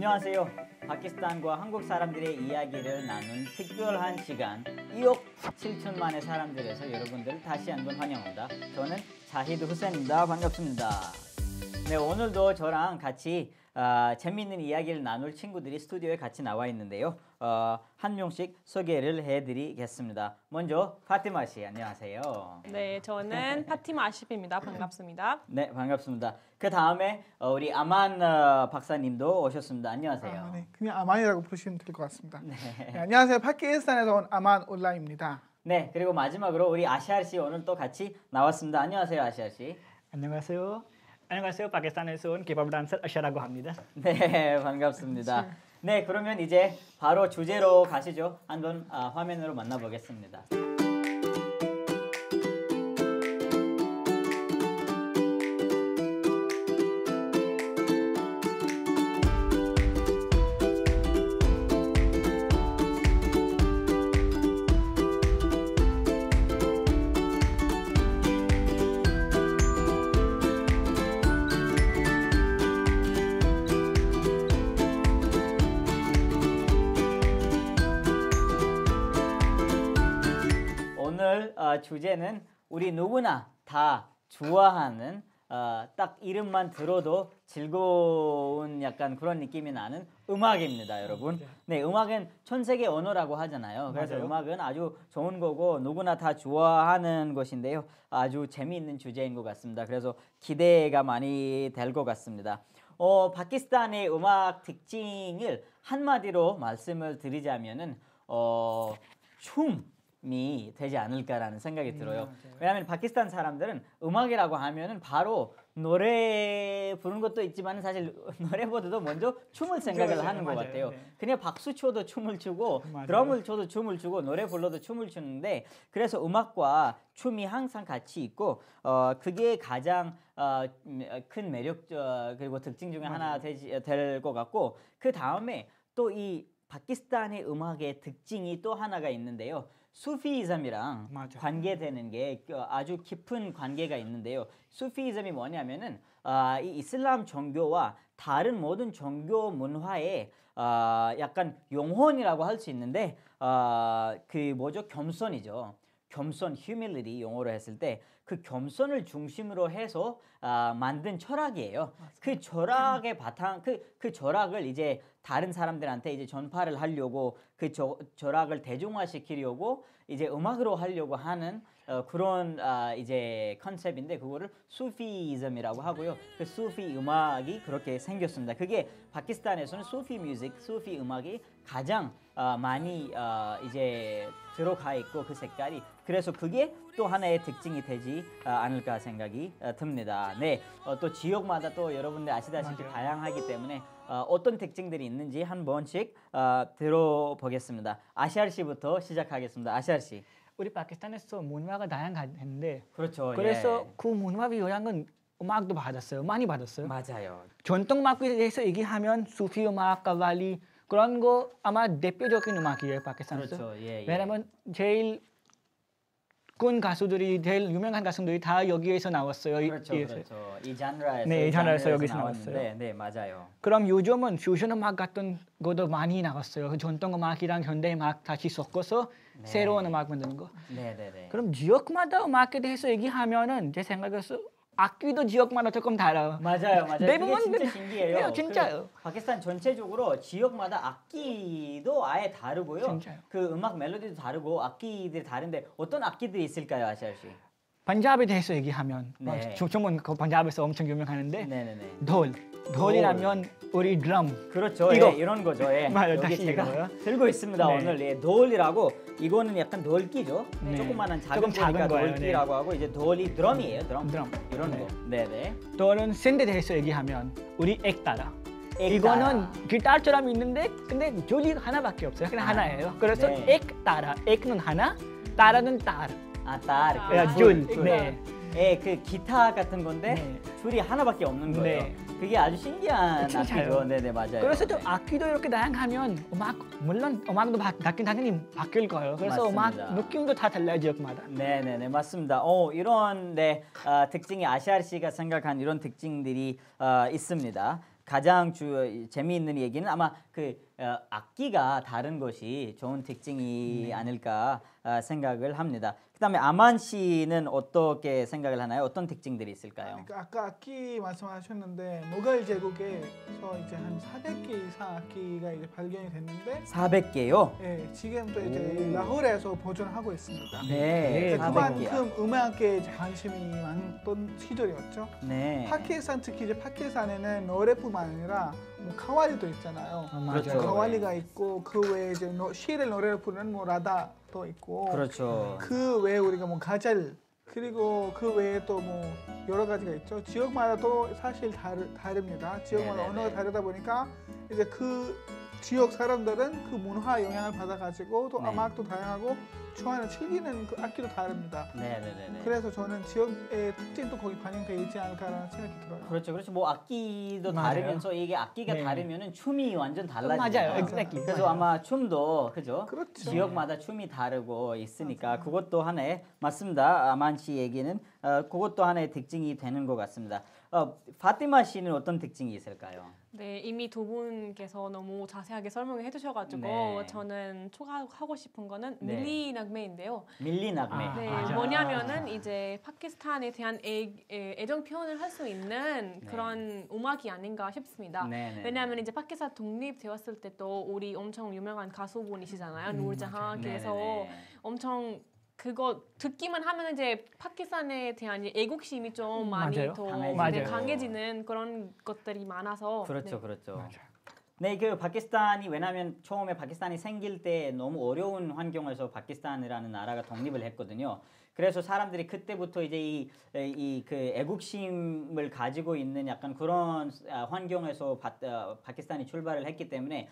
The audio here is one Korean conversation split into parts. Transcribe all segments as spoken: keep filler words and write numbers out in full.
안녕하세요. 파키스탄과 한국 사람들의 이야기를 나눈 특별한 시간 이억 칠천만의 사람들에서 여러분들 다시 한번 환영합니다. 저는 자히드 후센입니다. 반갑습니다. 네, 오늘도 저랑 같이 어, 재미있는 이야기를 나눌 친구들이 스튜디오에 같이 나와 있는데요. 어, 한 명씩 소개를 해드리겠습니다. 먼저 파티마 씨, 안녕하세요. 네, 저는 파티마 아시프입니다. 반갑습니다. 네, 반갑습니다. 그 다음에 어, 우리 아만 어, 박사님도 오셨습니다. 안녕하세요. 아, 네. 그냥 아만이라고 부르시면 될 것 같습니다. 네. 네, 안녕하세요. 파키스탄에서 온 아만 울라입니다. 네, 그리고 마지막으로 우리 아시알 씨 오늘 또 같이 나왔습니다. 안녕하세요, 아시알 씨. 안녕하세요. 안녕하세요. 파키스탄에서 온 케밥 댄서 아샤라고 합니다. 네, 반갑습니다. 네, 그러면 이제 바로 주제로 가시죠. 한번 아, 화면으로 만나보겠습니다. 오늘 어, 주제는 우리 누구나 다 좋아하는 어, 딱 이름만 들어도 즐거운 약간 그런 느낌이 나는 음악입니다, 여러분. 네, 음악은 전 세계 언어라고 하잖아요. 그래서 맞아요. 음악은 아주 좋은 거고 누구나 다 좋아하는 것인데요. 아주 재미있는 주제인 것 같습니다. 그래서 기대가 많이 될 것 같습니다. 어, 파키스탄의 음악 특징을 한마디로 말씀을 드리자면은 어, 춤 이 되지 않을까라는 생각이 들어요. 음, 왜냐하면 파키스탄 사람들은 음악이라고 하면은 바로 노래 부르는 것도 있지만 사실 노래보다도 먼저 춤을 생각을 맞아요, 하는 것 맞아요. 같아요. 네. 그냥 박수 쳐도 춤을 추고 맞아요. 드럼을 쳐도 춤을 추고 노래 불러도 춤을 추는데 그래서 음악과 춤이 항상 같이 있고 어, 그게 가장 어, 큰 매력 어, 그리고 특징 중에 하나 될 것 같고 그 다음에 또 이 파키스탄의 음악의 특징이 또 하나가 있는데요. 수피이즘이랑 맞아. 관계되는 게 아주 깊은 관계가 있는데요. 수피이즘이 뭐냐면은 아, 이 이슬람 종교와 다른 모든 종교 문화의 아, 약간 영혼이라고 할 수 있는데 아, 그 뭐죠? 겸손이죠. 겸손, humility 영어로 했을 때 그 겸손을 중심으로 해서 아, 만든 철학이에요. 그 철학의 바탕, 그, 그 철학을 이제 다른 사람들한테 이제 전파를 하려고 그 저, 철학을 대중화시키려고 이제 음악으로 하려고 하는 어, 그런 아, 이제 컨셉인데 그거를 수피이즘이라고 하고요. 그 수피 음악이 그렇게 생겼습니다. 그게 파키스탄에서는 수피 뮤직, 수피 음악이 가장 어, 많이 어, 이제 들어가 있고 그 색깔이 그래서 그게 또 하나의 특징이 되지 어, 않을까 생각이 어, 듭니다. 네, 어, 또 지역마다 또 여러분들 아시다시피 맞아요. 다양하기 때문에 어, 어떤 특징들이 있는지 한 번씩 어, 들어보겠습니다. 아시알 씨부터 시작하겠습니다. 아시알 씨. 우리 파키스탄에서 문화가 다양한데 그렇죠. 그래서 예. 그 문화의 영향은 음악도 받았어요. 많이 받았어요. 맞아요. 전통 음악에 대해서 얘기하면 수피 음악, 까발리 그런 거 아마 대표적인 음악이에요. 파키스탄에서. 그렇죠. 예, 예. 왜냐면 제일 군 가수들이 제일 유명한 가수들이 다 여기에서 나왔어요. 이- 그렇죠, 이- 그렇죠. 이 장르에서 네, 이 장르에서 여기서 나왔는데, 나왔어요. 네, 맞아요. 그럼 요즘은 퓨전 음악 같은 것도 많이 나왔어요. 그 전통 음악이랑 현대 음악 다시 섞어서 네. 새로운 음악 만드는 거. 네, 네, 네. 그럼 지역마다 음악에 대해서 얘기하면은 제 생각에서 악기도 지역마다 조금 달라요. 맞아요, 맞아요. 대부분 그게 진짜 그- 신기해요. 네, 진짜요. 그 파키스탄 전체적으로 지역마다 악기도 아예 다르고요. 진짜요. 그 음악 멜로디도 다르고 악기들이 다른데 어떤 악기들이 있을까요, 아시아 씨? 반잡에 대해서 얘기하면 네. 조금은 그 반잡에서 엄청 유명하는데 네, 네, 네. 돌. 돌이라면 우리 드럼. 그렇죠. 이거. 예, 이런 거죠. 예. 맞아요, 여기 다시 제가 이거요. 들고 있습니다. 네. 오늘 예, 돌이라고 이거는 약간 돌기죠. 네. 조그마한 작은 조금 작은 거니까 거예요, 돌기라고 하고 이제 돌이 드럼이에요. 드럼. 드럼. 이런 네. 거. 네, 네. 돌은 샌드에 대해서 얘기하면 우리 액따라. 액따라. 이거는 기타처럼 있는데 근데 조리 하나밖에 없어요. 그냥 아, 하나예요. 그래서 네. 액따라. 액은 하나, 따라는 딸. 아, 딸. 그 야, 줄. 줄. 줄. 네. 예, 그 기타 같은 건데 네. 줄이 하나밖에 없는 거예요. 네. 그게 아주 신기한 진짜요. 악기죠. 네, 네, 맞아요. 그래서 좀 악기도 이렇게 다양하면 음악 물론 음악도 바, 바뀐 당연히 바뀔 거예요. 그래서 맞습니다. 음악 느낌도 다 달라요 지역마다. 네, 네, 네, 맞습니다. 어, 이런 네, 어, 특징이 아시아 씨가 생각한 이런 특징들이 어, 있습니다. 가장 주, 재미있는 얘기는 아마 그 어, 악기가 다른 것이 좋은 특징이 네. 아닐까 어, 생각을 합니다. 그다음에 아만 씨는 어떻게 생각을 하나요? 어떤 특징들이 있을까요? 그러니까 아까 악기 말씀하셨는데 모갈 제국에서 이제 한 사백 개 이상 악기가 이제 발견이 됐는데 사백 개요? 예, 지금도 이제 라홀에서 보존하고 있습니다. 네, 그러니까 사백 개요. 그만큼 음악에 이제 관심이 많던 시절이었죠. 네. 파키스탄 특히 이제 파키스탄에는 노래뿐만 아니라 뭐 카왈리도 있잖아요. 아, 그렇죠. 맞아요. 카왈리가 있고 그 외에 이제 노, 시를 노래를 부르는 뭐 라다도 있고 그렇죠. 그 외에 우리가 뭐 가젤 그리고 그 외에 또 뭐 여러 가지가 있죠. 지역마다 또 사실 다르, 다릅니다. 지역마다 네네네. 언어가 다르다 보니까 이제 그 지역 사람들은 그 문화 영향을 받아가지고 또 네. 음악도 다양하고 좋아하는 즐기는 그 악기도 다릅니다. 네네네. 그래서 저는 지역의 특징도 거기 반영되어 있지 않을까라는 생각이 들어요. 그렇죠, 그렇죠. 뭐 악기도 맞아요. 다르면서 이게 악기가 네. 다르면은 춤이 완전 달라지죠. 맞아요. exactly. 그래서 아마 춤도 그죠? 그렇죠. 지역마다 춤이 다르고 있으니까 그것도 하나의 맞습니다. 아만 씨 얘기는 어, 그것도 하나의 특징이 되는 것 같습니다. 어, 파티마 씨는 어떤 특징이 있을까요? 네, 이미 두 분께서 너무 자세하게 설명해 주셔가지고 네. 저는 추가하고 싶은 거는 네. 밀리 낙메인데요. 밀리 낙메. 아, 네, 맞아. 뭐냐면은 이제 파키스탄에 대한 애, 애, 애정 표현을 할 수 있는 네. 그런 음악이 아닌가 싶습니다. 네네. 왜냐하면 이제 파키스탄 독립되었을 때 또 우리 엄청 유명한 가수분이시잖아요. 음, 누르자한께서 네네네. 엄청 그거 듣기만 하면 이제 파키스탄에 대한 이 애국심이 좀 음, 많이 맞아요. 더 강해지죠. 네, 맞아요. 강해지는 그런 것들이 많아서 그렇죠, 네. 그렇죠. 맞아요. 네, 그 파키스탄이 왜냐하면 처음에 파키스탄이 생길 때 너무 어려운 환경에서 파키스탄이라는 나라가 독립을 했거든요. 그래서 사람들이 그때부터 이제 이 이 그 애국심을 가지고 있는 약간 그런 아, 환경에서 바, 어, 파키스탄이 출발을 했기 때문에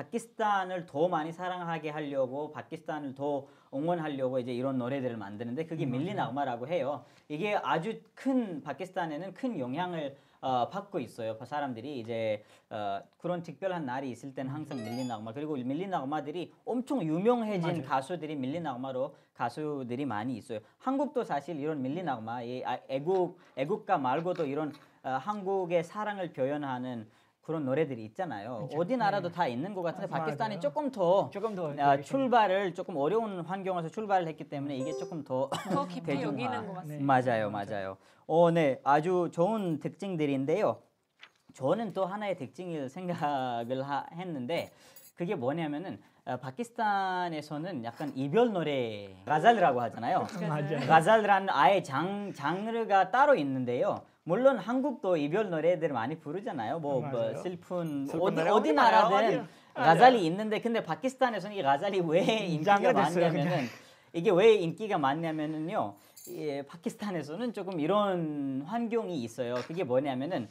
파키스탄을 더 많이 사랑하게 하려고 파키스탄을 더 응원하려고 이제 이런 노래들을 만드는데 그게 밀리 나그마라고 해요. 이게 아주 큰 파키스탄에는 큰 영향을 어, 받고 있어요. 사람들이 이제 어, 그런 특별한 날이 있을 때는 항상 밀리 나그마 그리고 밀리 나그마들이 엄청 유명해진 맞아요. 가수들이 밀리 나그마로 가수들이 많이 있어요. 한국도 사실 이런 밀리 나그마 이 아, 애국 애국가 말고도 이런 어, 한국의 사랑을 표현하는 그런 노래들이 있잖아요. 그렇죠. 어디 나라도 다 있는 것 같은데 맞아요. 파키스탄이 조금 더 조금 더 아, 출발을 조금 어려운 환경에서 출발을 했기 때문에 이게 조금 더 더 깊이 대중화. 여기는 것 같습니다. 네. 맞아요, 맞아요. 어, 네, 아주 좋은 특징들인데요. 저는 또 하나의 특징을 생각을 하, 했는데 그게 뭐냐면은 어, 파키스탄에서는 약간 이별 노래 가잘이라고 하잖아요. 맞아요. 가잘이라는 아예 장 장르가 따로 있는데요. 물론 한국도 이별 노래들 많이 부르잖아요. 뭐, 뭐 맞아요. 슬픈, 슬픈 어디 노래 어디 어디 나라, 나라든 어디- 가잘이 있는데 근데 파키스탄에서는 이 가잘이 왜 인기가 장르 됐어요, 많냐면은 이게 왜 인기가 많냐면은요. 예, 파키스탄에서는 조금 이런 환경이 있어요. 그게 뭐냐면은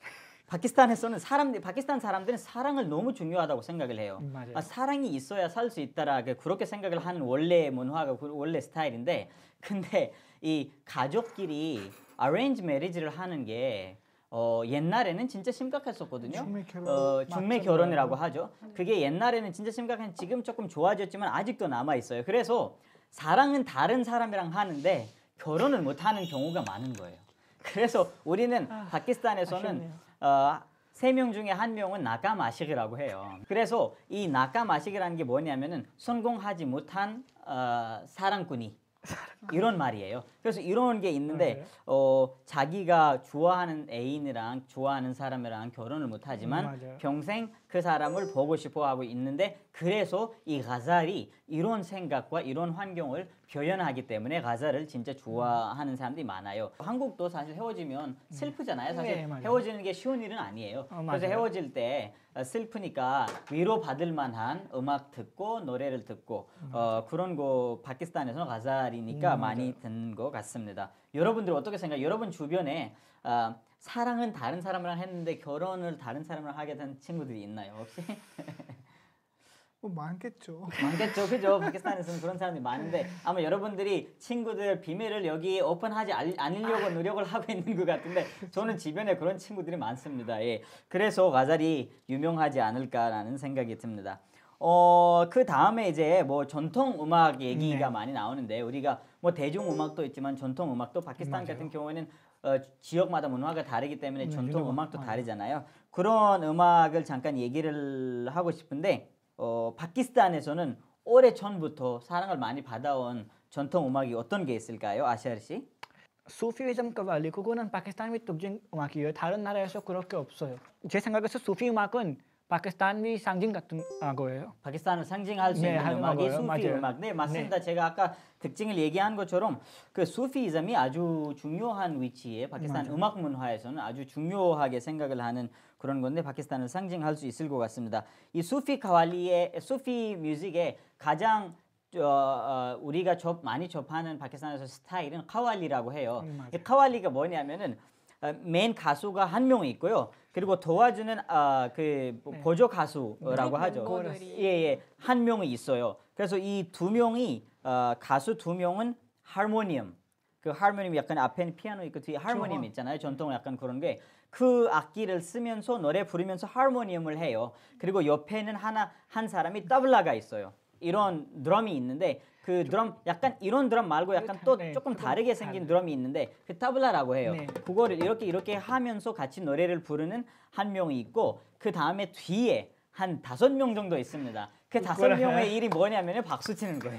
파키스탄에서는 사람들 파키스탄 사람들은 사랑을 너무 중요하다고 생각을 해요. 맞아요. 아, 사랑이 있어야 살 수 있다라 그렇게 생각을 하는 원래 문화가 그 원래 스타일인데 근데 이 가족끼리 어레인지 매리지를 하는 게 어, 옛날에는 진짜 심각했었거든요. 중매 결혼. 어, 중매 맞죠. 결혼이라고 하죠. 그게 옛날에는 진짜 심각한 지금 조금 좋아졌지만 아직도 남아 있어요. 그래서 사랑은 다른 사람이랑 하는데 결혼을 못 하는 경우가 많은 거예요. 그래서 우리는 파키스탄에서는 아쉽네요. 어, 세 명 중에 한 명은 나까마식이라고 해요. 그래서 이 나까마식이라는 게 뭐냐면은 성공하지 못한 어, 사랑꾼이 이런 말이에요. 그래서 이런 게 있는데 어, 자기가 좋아하는 애인이랑 좋아하는 사람이랑 결혼을 못 하지만 음, 맞아요. 평생 그 사람을 보고 싶어 하고 있는데 그래서 이 가잘이 이런 생각과 이런 환경을 표현하기 때문에 가잘을 진짜 좋아하는 사람들이 많아요. 한국도 사실 헤어지면 슬프잖아요. 사실 네, 맞아요. 헤어지는 게 쉬운 일은 아니에요. 어, 그래서 맞아요. 헤어질 때 어, 슬프니까 위로 받을 만한 음악 듣고 노래를 듣고 어, 그런 거 파키스탄에서는 가잘이니까 음, 많이 듣는 것 같습니다. 여러분들 어떻게 생각해요? 여러분 주변에 어, 사랑은 다른 사람이랑 했는데 결혼을 다른 사람이랑 하게 된 친구들이 있나요 혹시? 뭐 많겠죠. 많겠죠, 그죠? 파키스탄에서는 그런 사람들이 많은데 아마 여러분들이 친구들 비밀을 여기 오픈하지 않- 않으려고 노력을 하고 있는 것 같은데 저는 주변에 그런 친구들이 많습니다. 예, 그래서 가잘이 유명하지 않을까라는 생각이 듭니다. 어, 그 다음에 이제 뭐 전통 음악 얘기가 네. 많이 나오는데 우리가 뭐 대중 음악도 있지만 전통 음악도 파키스탄 맞아요. 같은 경우에는 어, 지역마다 문화가 다르기 때문에 네, 전통 유럽, 음악도 맞아요. 다르잖아요. 그런 음악을 잠깐 얘기를 하고 싶은데 어, 파키스탄에서는 오래 전부터 사랑을 많이 받아온 전통 음악이 어떤 게 있을까요, 아시아 씨? 수피이즘 그발리 그거는 파키스탄 및 특징 음악이에요. 다른 나라에서 그렇게 없어요. 제 생각에서 수피 음악은 파키스탄의 상징 같은 거예요. 파키스탄을 상징할 수 네, 있는 하는 음악이 거예요. 수피 맞아요. 음악. 네, 맞습니다. 제가 아까 특징을 얘기한 것처럼 그 수피이즘이 아주 중요한 위치에 파키스탄 맞아요. 음악 문화에서는 아주 중요하게 생각을 하는 그런 건데 파키스탄을 상징할 수 있을 것 같습니다. 이 수피 카왈리의 수피 뮤직의 가장 어, 어, 우리가 접, 많이 접하는 파키스탄에서 스타일은 카왈리라고 해요. 음, 맞아요. 이 카왈리가 뭐냐면은 어, 메인 가수가 한 명이 있고요. 그리고 도와주는 어, 그 네. 보조 가수라고 네. 하죠. 멤버들이. 예예 한 명이 있어요. 그래서 이 두 명이 어, 가수 두 명은 하모니엄. 그 하모니엄 약간 앞에는 피아노 있고 뒤에 하모니엄 그렇죠. 있잖아요. 전통 약간 그런 게 그 악기를 쓰면서 노래 부르면서 하모니엄을 해요. 그리고 옆에는 하나 한 사람이 따블라가 있어요. 이런 드럼이 있는데 그 드럼 약간 이런 드럼 말고 약간 또 네, 조금 조금 다르게 생긴 다르죠. 드럼이 있는데 그 타블라라고 해요. 네. 그거를 이렇게 이렇게 하면서 같이 노래를 부르는 한 명이 있고 그 다음에 뒤에 한 다섯 명 정도 있습니다. 그 다섯 그거를- 명의 일이 뭐냐면은 박수 치는 거예요.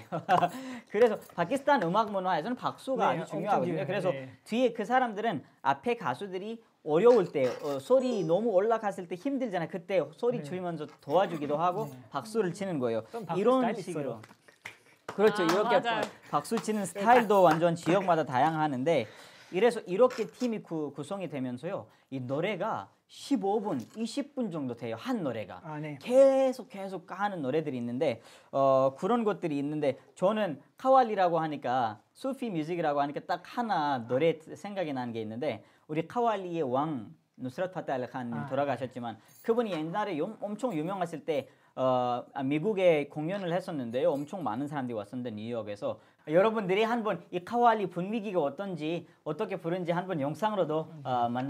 그래서 파키스탄 음악 문화에서는 박수가 네, 아주 중요하거든요. 엄청 그래서 중요해요. 네. 뒤에 그 사람들은 앞에 가수들이 어려울 때 어, 소리 너무 올라갔을 때 힘들잖아요. 그때 소리 네. 줄이면서 도와주기도 하고 박수를 치는 거예요. 좀 박수 이런 스타일 식으로. 있어요. 그렇죠. 아, 이렇게 맞아요. 박수 치는 스타일도 완전 지역마다 다양하는데 이래서 이렇게 팀이 구, 구성이 되면서요. 이 노래가 십오 분, 이십 분 정도 돼요. 한 노래가. 아, 네. 계속 계속 하는 노래들이 있는데 어, 그런 것들이 있는데 저는 카왈리라고 하니까 수피 뮤직이라고 하니까 딱 하나 노래 생각이 나는 게 있는데 우리 카왈리의 왕 누스랏 파테 알리 칸님 아, 돌아가셨지만 그분이 옛날에 용- 엄청 유명했을 때 어, 아, 미국에 공연을 했었는데요. 엄청 많은 사람들이 왔었는데 뉴욕에서 여러분들이 한번 이 카왈리 분위기가 어떤지 어떻게 부른지 한번 영상으로도 어, 만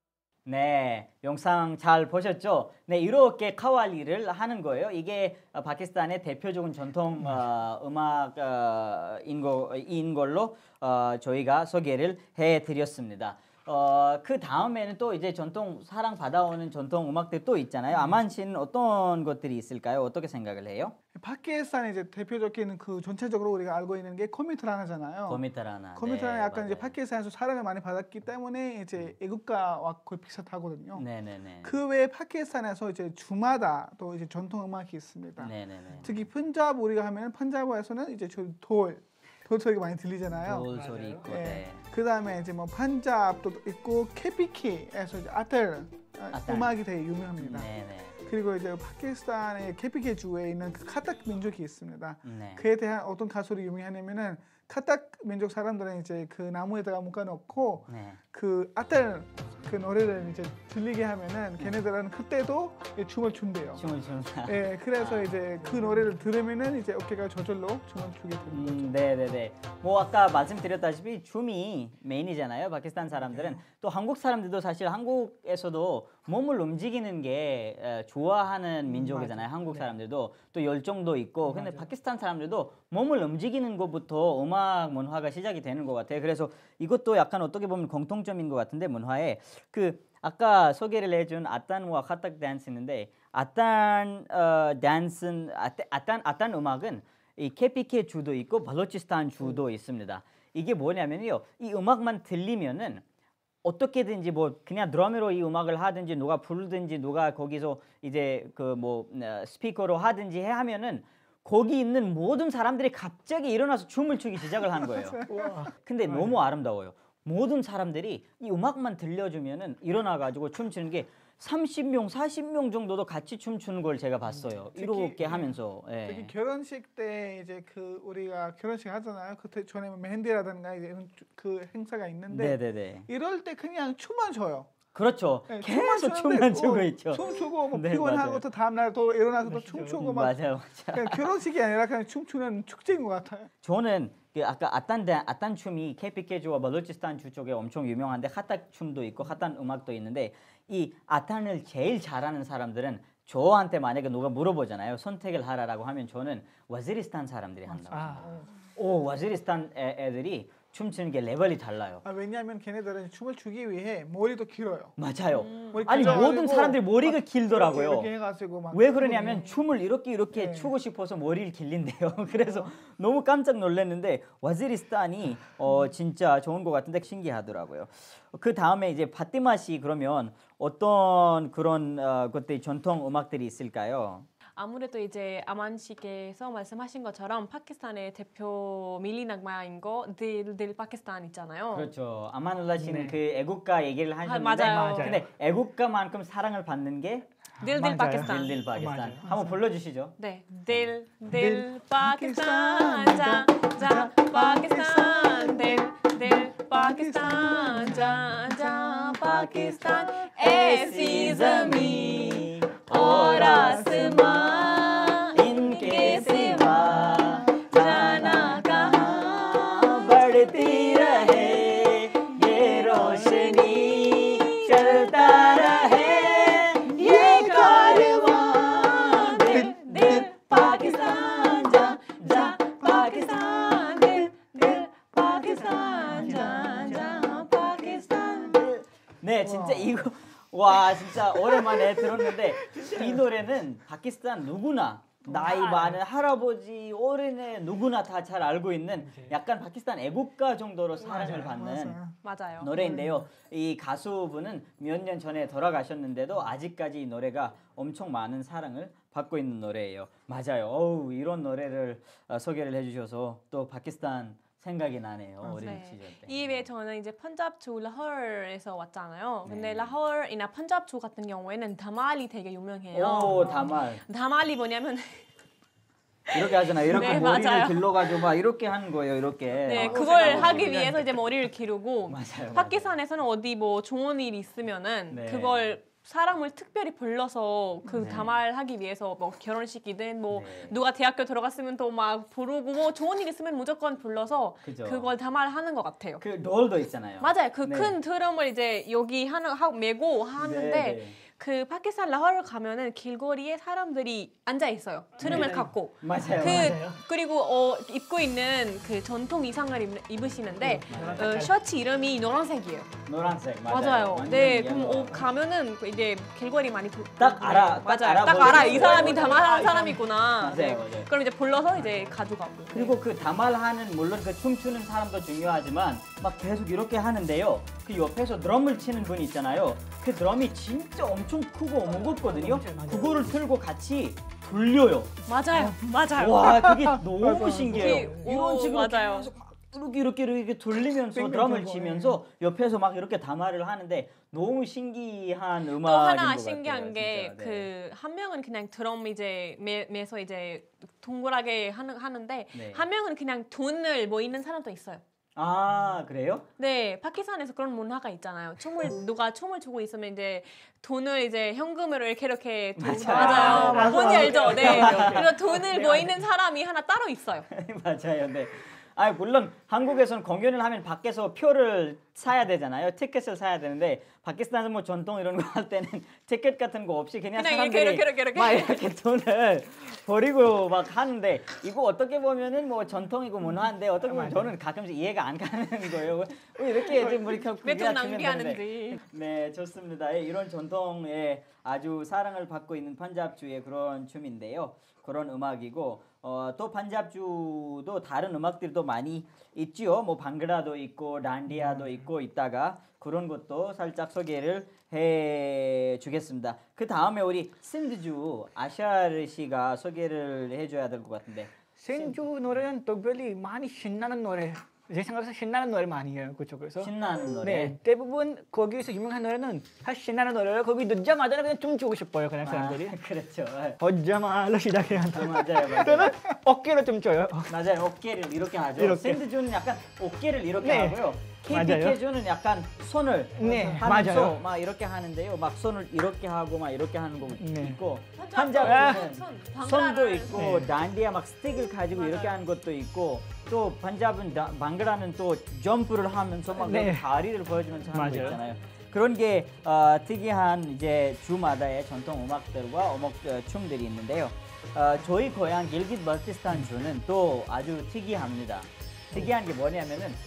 네, 영상 잘 보셨죠? 네, 이렇게 카왈리를 하는 거예요. 이게 어, 파키스탄의 대표적인 전통 어, 음악인 거, 인 걸로 어, 저희가 소개를 해드렸습니다. 어, 그 다음에는 또 이제 전통 사랑 받아오는 전통 음악들 또 있잖아요. 아만 씨는 어떤 것들이 있을까요? 어떻게 생각을 해요? 파키스탄의 이제 대표적인 그 전체적으로 우리가 알고 있는 게 코미트라나잖아요. 거미타라나. 코미트라나 네, 약간 이제 맞아요. 파키스탄에서 사랑을 많이 받았기 때문에 이제 애국가와 거의 비슷하거든요. 네네네. 그 외에 파키스탄에서 이제 주마다 또 이제 전통 음악이 있습니다. 네네네. 특히 펀잡 우리가 하면은 펀잡에서는 이제 저 돌, 돌 소리가 많이 들리잖아요. 돌 맞아요. 소리 있고. 예. 네. 그 다음에 이제 뭐 펀잡도 있고 케피키에서 이제 아텔 어, 아텔. 음악이 되게 유명합니다. 네네. 그리고 이제 파키스탄의 케피키 주에 있는 그 카탁 민족이 있습니다. 네. 그에 대한 어떤 가수를 유명하냐면은 카탁 민족 사람들은 이제 그 나무에다가 묶어놓고 네. 그 아텔 그 노래를 이제 들리게 하면은 걔네들은 그때도 이제 춤을 춘대요. 춤을 춘다. 예, 그래서 이제 그 노래를 들으면은 이제 어깨가 저절로 춤을 추게 되는 거죠. 음, 네네네. 뭐 아까 말씀드렸다시피 춤이 메인이잖아요. 파키스탄 사람들은 또 한국 사람들도 사실 한국에서도 몸을 움직이는 게 에, 좋아하는 민족이잖아요. 한국 사람들도 또 열정도 있고. 근데 파키스탄 사람들도 몸을 움직이는 것부터 음악 문화가 시작이 되는 것 같아요. 그래서 이것도 약간 어떻게 보면 공통점인 것 같은데 문화에 그 아까 소개를 해준 아탄과 카탁 댄스 있는데 아탄 어, 댄스는 아탄 아탄, 아탄 음악은 이 케피케 주도 있고 발로치스탄 주도 있습니다. 이게 뭐냐면요, 이 음악만 들리면은 어떻게든지 뭐 그냥 드럼으로 이 음악을 하든지 누가 부르든지 누가 거기서 이제 그 뭐 스피커로 하든지 해 하면은 거기 있는 모든 사람들이 갑자기 일어나서 춤을 추기 시작을 하는 거예요. 근데 너무 아름다워요. 모든 사람들이 이 음악만 들려주면은 일어나가지고 춤추는 게 삼십 명, 사십 명 정도도 같이 춤추는 걸 제가 봤어요. 특히, 이렇게 예. 하면서. 예. 특히 결혼식 때 이제 그 우리가 결혼식 하잖아요. 그때 전에 뭐 메헨디라든가 이제 이런 주- 그 행사가 있는데 네네네. 이럴 때 그냥 춤만 춰요. 그렇죠. 네, 계속 추는데 춤만 추고 뭐 있죠. 춤추고 뭐 네, 피곤하고 맞아요. 또 다음 날 또 일어나서 또 춤추고 음, 막 맞아요, 맞아요. 그냥 결혼식이 아니라 그냥 춤추는 축제인 것 같아요. 저는 그 아까 아탄 데- 아탄 춤이 케피케주와 발루치스탄 주 쪽에 엄청 유명한데 하탁 춤도 있고 하탄 음악도 있는데 이 아탄을 제일 잘하는 사람들은 저한테 만약에 누가 물어보잖아요. 선택을 하라라고 하면 저는 와지리스탄 사람들이 한다고. 아, 오, 와지리스탄 애, 애들이 춤추는 게 레벨이 달라요. 아, 왜냐하면 걔네들은 춤을 추기 위해 머리도 길어요. 맞아요. 머리 아니 길어가지고 모든 사람들이 머리가 막 길더라고요. 이렇게 해가지고 막 왜 그러냐면 춤을 이렇게 이렇게 네. 추고 싶어서 머리를 길린대요. 그래서 너무 깜짝 놀랐는데 와지리스탄이 어 진짜 좋은 것 같은데 신기하더라고요. 그 다음에 이제 파티마 씨 그러면 어떤 그런 어, 것들이 전통 음악들이 있을까요? 아무래도 이제 아만 씨께서 말씀하신 것처럼 파키스탄의 대표 밀리 낙마인 거 딜딜 파키스탄 있잖아요. 그렇죠. 아마눌라 씨는 네. 그 애국가 얘기를 하셨는데 맞아요. 근데 애국가만큼 사랑을 받는 게 딜딜 맞아요. 파키스탄. 딜딜 파키스탄. 맞아요. 한번 불러주시죠. 네, 딜, 딜 딜, 파키스탄, 파키스탄, 자, 자, 파키스탄, 딜, 딜, 파키스탄, 자, 자, 파키스탄, ऐसी ज़मीं और आसमां इनके सिवा जाना कहाँ बढ़ती रहे ये रोशनी चलता रहे ये कारवां दिल दिल पाकिस्तान जा जा पाकिस्तान दिल दिल पाकिस्तान जा जा पाकिस्तान दिल. 네 진짜 이거 와 진짜 오랜만에 들었는데 이 노래는 파키스탄 누구나 나이 많은 할아버지 어린애 누구나 다 잘 알고 있는 약간 파키스탄 애국가 정도로 사랑을 받는 맞아요. 맞아요. 노래인데요. 이 가수분은 몇 년 전에 돌아가셨는데도 아직까지 이 노래가 엄청 많은 사랑을 받고 있는 노래예요. 맞아요. 어우, 이런 노래를 어, 소개를 해주셔서 또 파키스탄 생각이 나네요. 어린 네. 시절 때. 이외에 저는 이제 펀잡주 라허르에서 왔잖아요. 근데 네. 라허르이나 펀잡주 같은 경우에는 다말이 되게 유명해요. 오 다말 다말이 뭐냐면 이렇게 하잖아요. 이렇게 네, 머리를 맞아요. 길러가지고 막 이렇게 하는 거예요. 이렇게. 네, 어, 그걸 생각하고 하기 그냥- 위해서 이제 머리를 기르고 맞아요. 파키스탄에서는 어디 뭐 좋은 일이 있으면은 네. 그걸 사람을 특별히 불러서 그 네. 다말하기 위해서 뭐 결혼식이든 뭐 네. 누가 대학교 들어갔으면 또 막 부르고 뭐 좋은 일 있으면 무조건 불러서 그죠. 그걸 다말하는 것 같아요. 그 롤도 있잖아요. 맞아요. 그 네. 큰 드럼을 이제 여기 하는 하고 메고 하는데 네, 네. 그 파키스탄 라허르 가면은 길거리에 사람들이 앉아 있어요. 드럼을 네. 갖고. 맞아요. 그 맞아요. 그리고 어, 입고 있는 그 전통 의상을 입, 입으시는데 맞아요. 어, 셔츠 이름이 노란색이에요. 노란색 맞아요. 맞아요. 완전 네, 그럼 옐로우. 어, 가면은 그 이제 길거리 많이 부, 딱 알아, 딱 맞아요. 딱 알아보고 알아. 이 있어요. 사람이 맞아요. 다말하는 사람이구나. 맞아요, 네. 맞아요. 그럼 이제 불러서 이제 가져가고. 그리고 그 다말하는 물론 그 춤추는 사람도 중요하지만 막 계속 이렇게 하는데요. 그 옆에서 드럼을 치는 분이 있잖아요. 그 드럼이 진짜 엄청 크고 무겁거든요. 맞아요. 그거를 틀고 같이 돌려요. 맞아요. 맞아요. 와, 그게 너무 신기해요. 그게- 이런 오, 식으로 맞아요. 계속 막 이렇게 이렇게 이렇게 돌리면서 뺑뺑 드럼을 돌고, 치면서 옆에서 막 이렇게 다말을 하는데 너무 신기한 음악인 또 하나 것 신기한 같아요, 게 진짜. 그 네. 한 명은 그냥 드럼 이제 매, 매서 이제 동그랗게 하는 하는데 네. 한 명은 그냥 돈을 모이는 사람도 있어요. 아, 그래요? 네, 파키스탄에서 그런 문화가 있잖아요. 춤을 누가 춤을 추고 있으면 이제 돈을 이제 현금으로 이렇게 이렇게 돈- 맞아요. 맞아요. 뭔지 알죠? 네. 맞아요. 그래서 돈을 모이는 사람이 하나 따로 있어요. 맞아요. 네. 아 물론 한국에서는 공연을 하면 밖에서 표를 사야 되잖아요. 티켓을 사야 되는데 파키스탄에서 뭐 전통 이런 거 할 때는 티켓 같은 거 없이 그냥, 그냥 사람들이 이렇게, 이렇게, 이렇게, 막 이렇게. 이렇게 돈을 버리고 막 하는데 이거 어떻게 보면은 뭐 전통이고 문화인데 어떻게 보면 저는 가끔씩 이해가 안 가는 거예요. 왜 이렇게 좀 이렇게 왜 돈 구겨치면 되는데. 낭비하는지. 네, 좋습니다. 예, 이런 전통에 아주 사랑을 받고 있는 판잡주의 그런 춤인데요. 그런 음악이고 어, 또 판잡주도 다른 음악들도 많이 있지요. 뭐 방그라도 있고 단디아도 있고 있다가 그런 것도 살짝 소개를 해 주겠습니다. 그 다음에 우리 신드주 아샤르 씨가 소개를 해줘야 될 것 같은데. 신주 노래는 특별히 많이 신나는 노래. 제 생각에서 신나는 노래 많이 해요 그쪽에서. 신나는 노래. 네, 대부분 거기서 유명한 노래는 사실 신나는 노래를 거기 늦자마자 그냥 춤추고 싶어요 그냥 사람들이. 아, 그렇죠. 벗자마자 시작해야 아, 맞아요, 맞아요. 저는 어깨로 춤춰요. 맞아요. 어깨를 이렇게 하죠. 이렇게. 샌드주는 약간 어깨를 이렇게 네. 하고요. 맞아요. 케이피케주는 약간 손을 네, 하면서 맞아요. 막 이렇게 하는데요. 막 손을 이렇게 하고 막 이렇게 하는 거 네. 있고 판잡 판잡주는 손, 손도 방그라는 있고 네. 단디아 막 스틱을 가지고 맞아요. 이렇게 하는 것도 있고 또 판잡은 다- 방그라는 또 점프를 하면서 막 네. 다리를 보여주면서 하는 거 맞아요. 있잖아요. 그런 게 어, 특이한 이제 주마다의 전통 음악들과 음악 어, 춤들이 있는데요. 어, 저희 고향 길깃 발티스탄 주는 또 아주 특이합니다. 특이한 게 뭐냐면은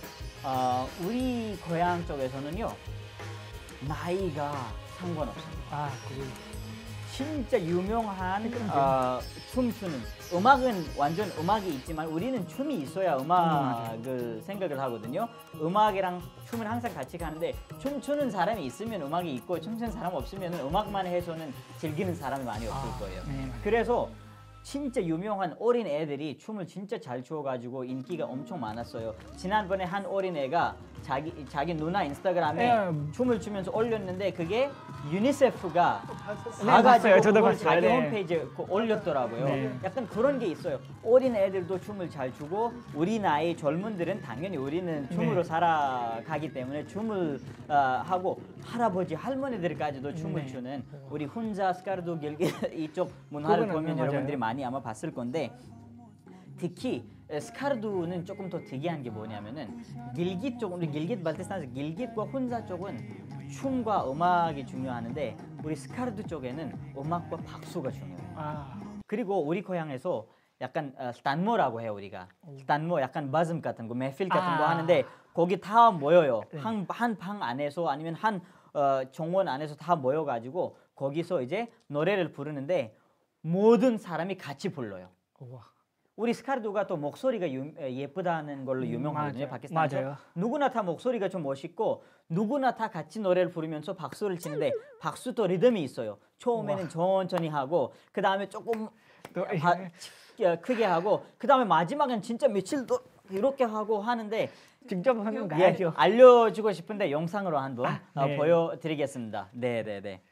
어, 우리 고향 쪽에서는요 나이가 상관없습니다. 아, 그 진짜 유명한 어, 춤추는 음악은 완전 음악이 있지만 우리는 춤이 있어야 음악을 생각을 하거든요. 음악이랑 춤은 항상 같이 가는데 춤추는 사람이 있으면 음악이 있고 춤추는 사람 없으면 음악만 해서는 즐기는 사람이 많이 없을 거예요. 네, 맞아요. 그래서 진짜 유명한 어린 애들이 춤을 진짜 잘 추어가지고 인기가 엄청 많았어요. 지난번에 한 어린 애가 자기 자기 누나 인스타그램에 네. 춤을 추면서 올렸는데 그게 유니세프가 봤었어요. 네, 가가지고 봤어요. 저도 그걸 봤어요. 자기 네. 홈페이지에 그 올렸더라고요. 네. 약간 그런 게 있어요. 어린 애들도 춤을 잘 추고 우리 나이 젊은들은 당연히 우리는 춤으로 네. 살아가기 때문에 춤을 어, 하고 할아버지 할머니들까지도 춤을 네. 추는 우리 혼자 스카르도 길게 이쪽 문화를 그거는 보면 맞아요. 여러분들이 많이 아마 봤을 건데 특히 스카르두는 조금 더 특이한 게 뭐냐면은 길깃 쪽, 우리 길깃 발티스탄에서 길깃과 혼자 쪽은 춤과 음악이 중요하는데 우리 스카르두 쪽에는 음악과 박수가 중요해요. 아, 그리고 우리 고향에서 약간 어, 스탄모라고 해요 우리가. 스탄모 약간 바즘 같은 거, 메필 같은 거 아. 하는데 거기 다 모여요. 네. 한 한 방 안에서 아니면 한 어, 정원 안에서 다 모여가지고 거기서 이제 노래를 부르는데 모든 사람이 같이 불러요. 우와. 우리 스카르두가 또 목소리가 유, 예쁘다는 걸로 유명하거든요. 맞아요. 파키스탄에서. 맞아요. 누구나 다 목소리가 좀 멋있고 누구나 다 같이 노래를 부르면서 박수를 치는데 박수도 리듬이 있어요. 처음에는 천천히 하고 그 다음에 조금 또 바, 치- 크게 하고 그 다음에 마지막엔 진짜 며칠 더 이렇게 하고 하는데 직접 하면 예, 가야죠. 알려주고 싶은데 영상으로 한번 아, 어, 네. 보여드리겠습니다. 네, 네, 네.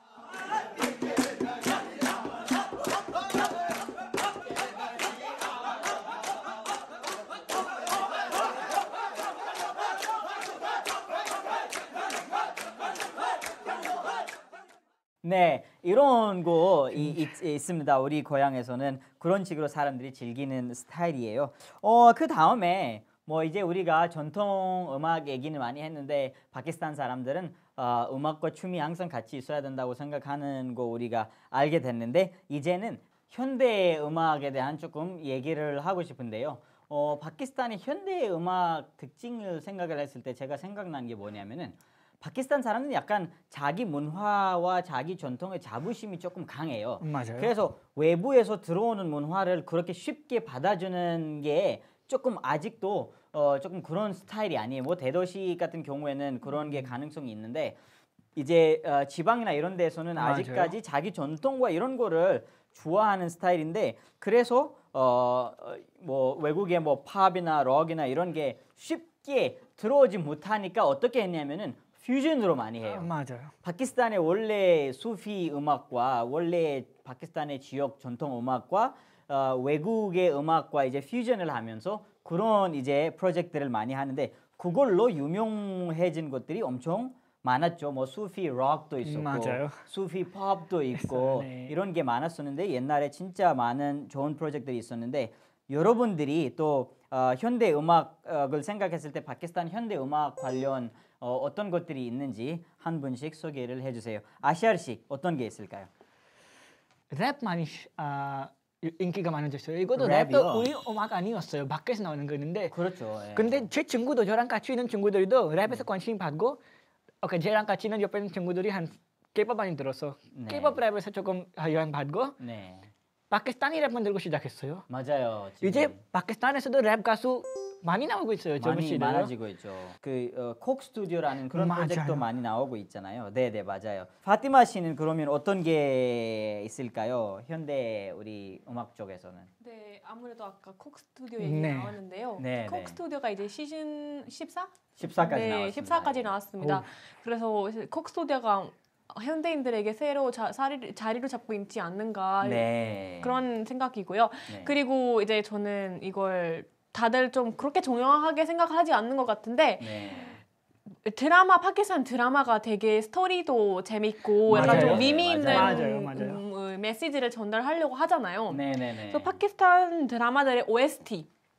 네, 이런 거 이, 있, 있습니다. 우리 고향에서는 그런 식으로 사람들이 즐기는 스타일이에요. 어, 그 다음에 뭐 이제 우리가 전통 음악 얘기는 많이 했는데 파키스탄 사람들은 어, 음악과 춤이 항상 같이 있어야 된다고 생각하는 거 우리가 알게 됐는데 이제는 현대 음악에 대한 조금 얘기를 하고 싶은데요. 어, 파키스탄의 현대 음악 특징을 생각을 했을 때 제가 생각난 게 뭐냐면은 파키스탄 사람들은 약간 자기 문화와 자기 전통의 자부심이 조금 강해요. 맞아요. 그래서 외부에서 들어오는 문화를 그렇게 쉽게 받아주는 게 조금 아직도 어, 조금 그런 스타일이 아니에요. 뭐 대도시 같은 경우에는 그런 게 가능성이 있는데 이제 어, 지방이나 이런 데서는 맞아요. 아직까지 자기 전통과 이런 거를 좋아하는 스타일인데 그래서 어, 어, 뭐 외국의 뭐 팝이나 록이나 이런 게 쉽게 들어오지 못하니까 어떻게 했냐면은 퓨전으로 많이 해요. 아, 맞아요. 파키스탄의 원래 수피 음악과 원래 파키스탄의 지역 전통 음악과 어, 외국의 음악과 이제 퓨전을 하면서 그런 이제 프로젝트를 많이 하는데 그걸로 유명해진 것들이 엄청 많았죠. 뭐 수피 록도 있었고, 맞아요. 수피 팝도 있고 네. 이런 게 많았었는데 옛날에 진짜 많은 좋은 프로젝트들이 있었는데 여러분들이 또 어, 현대 음악을 생각했을 때 파키스탄 현대 음악 관련 어, 어떤 것들이 있는지 한 분씩 소개를 해주세요. 아시아 씨 어떤 게 있을까요? 랩 많이 아, 인기가 많아졌어요. 이것도 랩이요? 랩도 우리 음악 아니었어요. 밖에서 나오는 거였는데 그렇죠. 예. 근데 제 친구도 저랑 같이 있는 친구들도 랩에서 관심 받고 오케이, 쟤랑 같이 있는 옆에 있는 친구들이 한 K-pop 많이 들었어. 네. K-pop 랩에서 조금 영향 받고 네, 파키스탄이 랩 만들고 시작했어요. 맞아요. 지금 이제 파키스탄에서도 랩 가수 많이 나오고 있어요. 젊은 많이 시대로. 많아지고 있죠. 그 어, 콕 스튜디오라는 그런 맞아요. 프로젝트도 많이 나오고 있잖아요. 네, 네, 맞아요. 파티마 씨는 그러면 어떤 게 있을까요? 현대 우리 음악 쪽에서는. 네, 아무래도 아까 콕 스튜디오 얘기 네. 나왔는데요. 네, 콕 네. 스튜디오가 이제 시즌 십사? 십사까지 네, 나왔습니다. 십사까지 나왔습니다. 그래서 콕 스튜디오가 현대인들에게 새로 자, 자리, 자리를 잡고 있지 않는가 네. 그런 생각이고요. 네. 그리고 이제 저는 이걸 다들 좀 그렇게 중요하게 생각하지 않는 것 같은데 네. 드라마 파키스탄 드라마가 되게 스토리도 재밌고 약간 맞아요. 좀 의미 네, 있는 맞아요. 맞아요. 음, 음, 메시지를 전달하려고 하잖아요. 네, 네, 네. 그래서 파키스탄 드라마들의 오에스티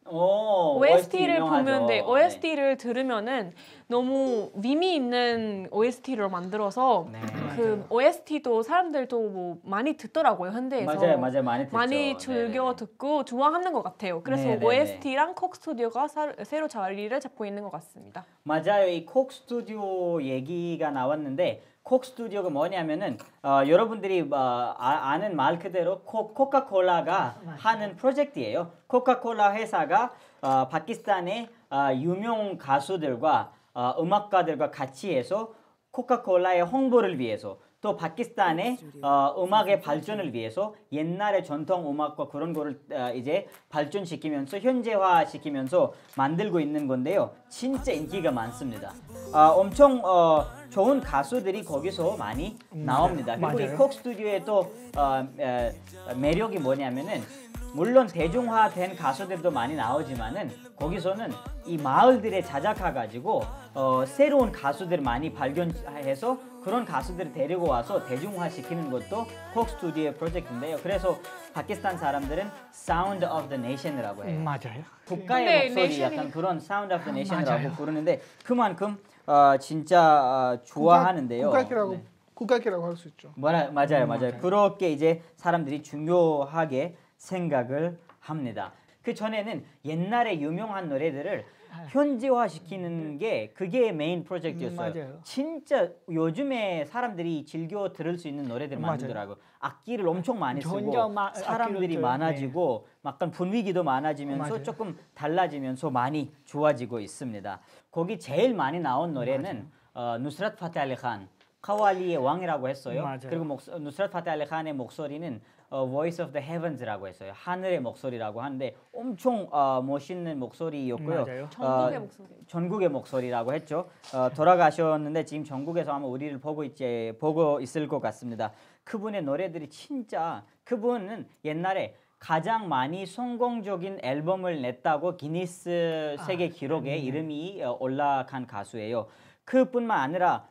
오, 오에스티를 유명하죠. 보면 네, 네. 오에스티를 들으면은 너무 의미 있는 오에스티로 만들어서 네. 그 오에스티도 사람들도 뭐 많이 듣더라고요 현대에서 맞아요, 맞아요, 많이 듣죠. 많이 즐겨 네네. 듣고 좋아하는 것 같아요. 그래서 네네네. 오에스티랑 콕 스튜디오가 사, 새로 자리를 잡고 있는 것 같습니다. 맞아요. 이 콕 스튜디오 얘기가 나왔는데 콕 스튜디오가 뭐냐면은 어, 여러분들이 어, 아, 아는 말 그대로 코, 코카콜라가 하는 프로젝트예요. 코카콜라 회사가 어, 파키스탄의 어, 유명 가수들과 어, 음악가들과 같이 해서 코카콜라의 홍보를 위해서 또 파키스탄의 어, 음악의 발전을 위해서 옛날의 전통 음악과 그런 거를 어, 이제 발전시키면서 현재화 시키면서 만들고 있는 건데요. 진짜 인기가 많습니다. 어, 엄청 어, 좋은 가수들이 거기서 많이 나옵니다. 그리고 이 맞아요. 콕 스튜디오의 또 어, 에, 매력이 뭐냐면은 물론 대중화된 가수들도 많이 나오지만은 거기서는 이 마을들에 자작해 가지고 어, 새로운 가수들 많이 발견해서 그런 가수들을 데리고 와서 대중화 시키는 것도 콕 스튜디오의 프로젝트인데요. 그래서 파키스탄 사람들은 Sound of the Nation이라고 해요. 맞아요. 국가의 근데 목소리 네이션이- 약간 그런 Sound of the Nation이라고 맞아요. 부르는데 그만큼 어, 진짜 어, 좋아하는데요. 국악기라고 네. 국악기라고 할 수 있죠. 뭐라, 맞아요, 음, 맞아요. 맞아요. 그렇게 이제 사람들이 중요하게 생각을 합니다. 그 전에는 옛날에 유명한 노래들을 현지화 시키는 게 그게 메인 프로젝트였어요. 음, 맞아요. 진짜 요즘에 사람들이 즐겨 들을 수 있는 노래들 맞아요. 만들더라고요. 악기를 엄청 많이 쓰고 혼자 마- 사람들이 악기를 많아지고 약간 분위기도 많아지면서 맞아요. 조금 달라지면서 많이 좋아지고 있습니다. 거기 제일 많이 나온 노래는 어, 누스랏 파테 알리 칸 카왈리의 왕이라고 했어요. 맞아요. 그리고 목, 누스랏 파테 알리 칸의 목소리는 어, Voice of the Heavens라고 했어요. 하늘의 목소리라고 하는데 엄청 어, 멋있는 목소리였고요. 맞아요. 전국의 어, 목소리. 전국의 목소리라고 했죠. 어, 돌아가셨는데 지금 전국에서 아마 우리를 보고 있지 보고 있을 것 같습니다. 그분의 노래들이 진짜 그분은 옛날에 가장 많이 성공적인 앨범을 냈다고 기니스 세계 기록에 이름이 어, 올라간 가수예요. 그뿐만 아니라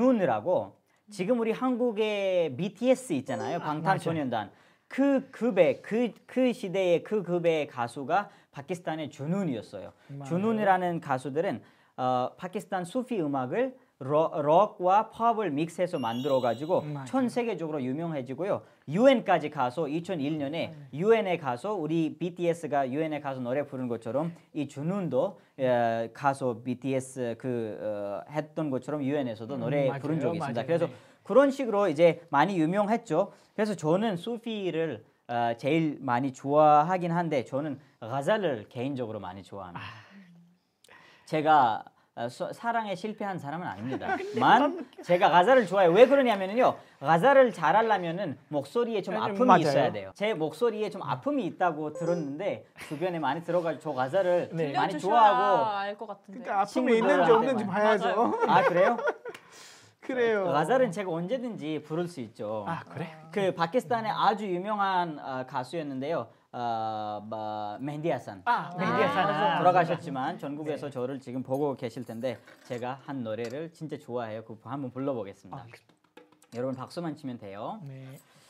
주눈이라고 지금 우리 한국의 비티에스 있잖아요. 방탄소년단. 그 급의 그, 그 시대의 그 급의 가수가 파키스탄의 주눈이었어요. 맞아요. 주눈이라는 가수들은 어, 파키스탄 수피 음악을 로, 록과 팝을 믹스해서 만들어 가지고 맞아요. 전 세계적으로 유명해지고요. 유엔까지 가서 이천일 년에 유엔에 가서 우리 비티에스가 유엔에 가서 노래 부르는 것처럼 이 주눈도 에, 가서 비티에스 그 어, 했던 것처럼 유엔에서도 노래 맞아요, 부른 적이 있습니다. 맞아요. 그래서 네. 그런 식으로 이제 많이 유명했죠. 그래서 저는 수피를 어, 제일 많이 좋아하긴 한데 저는 가잘을 개인적으로 많이 좋아합니다. 제가 어, 서- 사랑에 실패한 사람은 아닙니다. 만 제가 가잘을 좋아해요. 왜 그러냐면요. 가잘을 잘하려면은 목소리에 좀 네, 아픔이 맞아요. 있어야 돼요. 제 목소리에 좀 아픔이 있다고 들었는데 주변에 많이 들어가지고 저 가잘을 네. 많이 들려주셔야 좋아하고 알 것 같은데. 그러니까 아픔이 친구들 있는지 없는지 한테만. 봐야죠. 아 그래요? 그래요. 가잘은 제가 언제든지 부를 수 있죠. 아 그래? 그 파키스탄의 아주 유명한 어, 가수였는데요. 어, 뭐, 멘디 하산. 아, 네. 멘디 하산. 아, 돌아가셨지만 전국에서 저를 지금 보고 계실 텐데 제가 한 노래를 진짜 좋아해요. 그거 한번 불러보겠습니다. 아, 여러분 박수만 치면 돼요. 네.